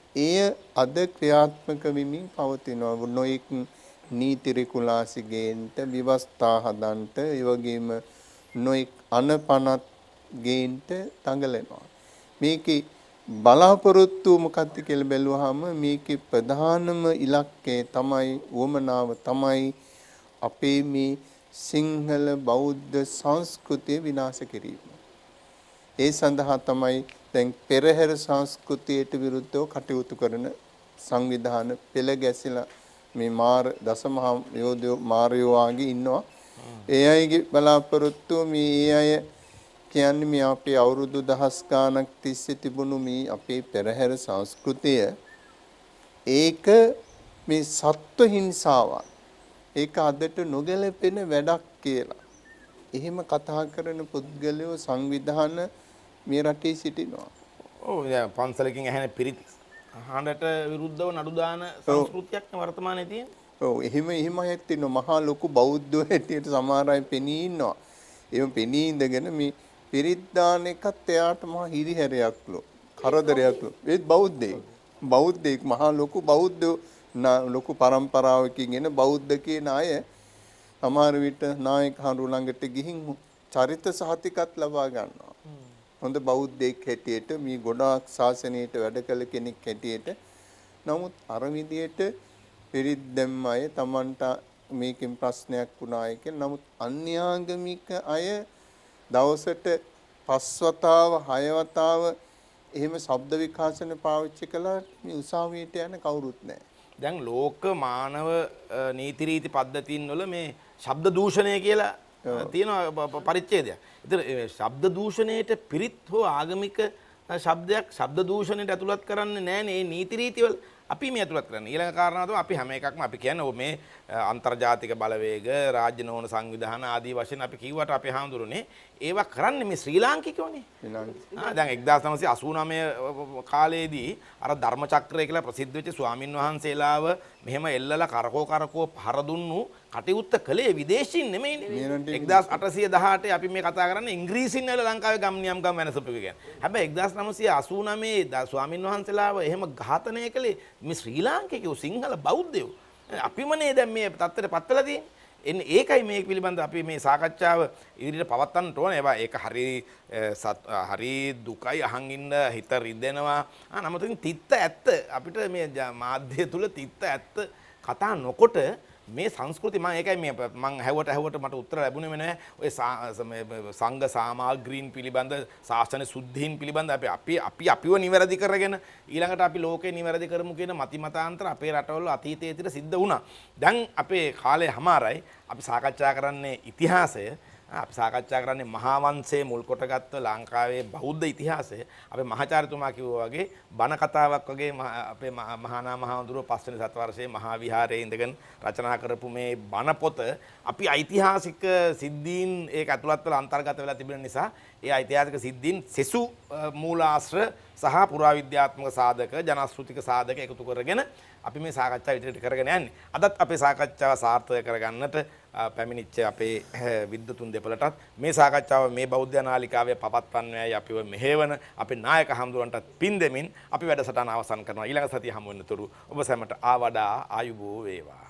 එය අද ක්‍රියාත්මක වෙමින් පවතිනවා. නොඑක් නීති රෙගුලාසිගේන්ට විවස්ථා හදන්ට ඒ වගේම නොඑක් අනපනත් ගේන්ට තඟලනවා. මේකේ බලාපොරොත්තු මොකක්ද කියලා බැලුවාම මේකේ ප්‍රධානම ඉලක්කය තමයි වමනාව තමයි අපේ මේ සිංහල බෞද්ධ සංස්කෘතිය විනාශ කිරීම. ඒ සඳහා තමයි දැන් පෙරහැර සංස්කෘතියට විරුද්ධව කටයුතු කරන සංවිධාන පෙළ ගැසිලා මේ මාර දසමහා යෝධයෝ මාරයෝ ආගේ ඉන්නවා. ඒ අයගේ බලාපොරොත්තු මේ ඒ අය කියන්නේ මේ අපේ අවුරුදු දහස් ගාණක් තිස්සේ තිබුණු මේ අපේ පෙරහැර සංස්කෘතිය ඒක මේ සත්ව හිංසාවක්. ඒක අදට නොගැලපෙන වැඩක් කියලා. එහෙම කතා කරන පුද්ගලයෝ සංවිධාන මේ රටේ සිටිනවා. ඔව් දැන් පන්සලකින් ඇහෙන පිරිත් හඬට විරුද්ධව නඩු දාන සංස්කෘතියක් වර්තමානයේ තියෙනවා. ඔව් එහෙම එහෙම ඇත්ත ඉන්නවා. මහා ලොකු බෞද්ධයෝ හැටියට සමහර අය පෙනී ඉන්නවා. එහෙම පෙනී ඉඳගෙන මේ පිරිත් දාන එකත් එයාට මහා හිරිහැරයක්ලු. කරදරයක්ලු. ඒත් බෞද්ධයෙක්. බෞද්ධයෙක් මහා ලොකු බෞද්ධ ලොකු පරම්පරාවකින් එන බෞද්ධ කියන අය සමහර විට නායක හඳු ළඟට ගිහින් චරිත සහතිකත් ලබා ගන්නවා. හොඳ බෞද්ධයෙක් හැටියට මේ ගොඩාක් ශාසනයට වැඩ කළ කෙනෙක් හැටියට. නමුත් අර විදියට පිරිත් දැම්ම අය Tamanට මේකෙන් ප්‍රශ්නයක් වුණාය කියලා. නමුත් අන්‍යාගමික අය දවසට පස්වතාව හයවතාව එහෙම ශබ්ද විකාශන පාවිච්චි කළා මේ උසාවියට යන කවුරුත් නැහැ. දැන් ලෝක මානව නීති රීති පද්ධතීන් වල මේ ශබ්ද දූෂණය කියලා තියෙන පරිච්ඡේදයක්. ඒතර ශබ්ද දූෂණයට පිරිත් හෝ ආගමික ශබ්දයක් ශබ්ද දූෂණයට ඇතුළත් කරන්නේ නැහැනේ මේ නීති රීති වල. අපි මේ ඇතුළත් කරන්නේ. ඊළඟ කාරණාව තමයි අපි හැම එකක්ම අපි කියන්නේ මේ අන්තර්ජාතික බලවේග, රාජ්‍ය නොවන සංවිධාන ආදී වශයෙන් අපි කිව්වට අපි හාමුදුරනේ ඒවා කරන්නේ මේ ශ්‍රී ලාංකිකෝනේ. ආ දැන් එක්දාස් නවසිය අසූ නවය කාලේදී අර ධර්මචක්‍රය කියලා ප්‍රසිද්ධ වෙච්ච ස්වාමින් වහන්සේලාව මෙහෙම එල්ලලා කරකෝ කරකෝ පහර දුන්නු කටයුත්ත කළේ විදේශීන් නෙමෙයිනේ. එක්දාස් අටසිය දහඅටේ අපි මේ කතා කරන්නේ ඉංග්‍රීසින් වල ලංකාවේ ගම් නියම් ගම් වෙනසපු එක ගැන. හැබැයි එක්දාස් නවසිය අසූ නවයේ ස්වාමින් වහන්සේලාව එහෙම ඝාතනය කළේ මේ ශ්‍රී ලාංකිකයෝ සිංහල බෞද්ධයෝ. අපිමනේ දැන් මේ තත්ත්වයට පත් වෙලා තියෙන්නේ. එන්නේ ඒකයි මේක පිළිබඳව අපි මේ සාකච්ඡාව ඉදිරියට පවත්වන්න ඕනේ. ඒවා ඒක හරි හරි දුකයි අහන් ඉන්න හිත රිදෙනවා. ආ නමුත් තිත්ත ඇත්ත අපිට මේ මාධ්‍ය තුල තිත්ත ඇත්ත කතා නොකොට මේ සංස්කෘති මම ඒකයි මේ මම හැවුවට හැවුවට මට උත්තර ලැබුණේ නෑ. ඔය සංඝ සාමග්‍රීන් පිළිබඳ ශාසන සුද්ධීන් පිළිබඳ අපි අපි අපි අපිව නිවැරදි කරගෙන ඊළඟට අපි ලෝකේ නිවැරදි කරමු කියන මතිමතාන්තර අපේ රටවල අතීතයේ තිර සිද්ධ වුණා. දැන් අපේ කාලේ හැමාරයි අපි සාකච්ඡා කරන්නේ ඉතිහාසය. අපි සාකච්ඡා කරන්නේ මහා වංශයේ මුල් කොටගත්තු ලංකාවේ බෞද්ධ ඉතිහාසය. අපේ මහාචාර්යතුමා කිව්වා වගේ බණ කතාවක් වගේ අපේ මහානා මහඳුරෝ පස්වෙනි සතවර්ෂයේ මහා විහාරයේ ඉඳගෙන රචනා කරපු මේ බණ පොත අපි ඓතිහාසික සිද්ධීන් ඒක ඇතුළත් වෙලා අන්තර්ගත වෙලා තිබෙන නිසා ඒ ඓතිහාසික සිද්ධීන් සෙසු මූලාශ්‍ර සහ පුරාවිද්‍යාත්මක සාධක ජනශ්‍රුතික සාධක එකතු කරගෙන අපි මේ සාකච්ඡාව ඉදිරියට කරගෙන යන්නේ. අදත් අපේ සාකච්ඡාව සාර්ථක කරගන්නට පැමිණිච්ච අපේ විද්වතුන් දෙපළටත් මේ සාකච්ඡාව මේ බෞද්ධ නාලිකාවේ පවත්වන්නේයි අපිව මෙහෙවන අපේ නායක හඳුරන්ටත් පින් දෙමින් අපි වැඩසටහන අවසන් කරනවා. ඊළඟ සතිය හමු වෙනතුරු ඔබ සැමට ආවඩා ආයුබෝ වේවා.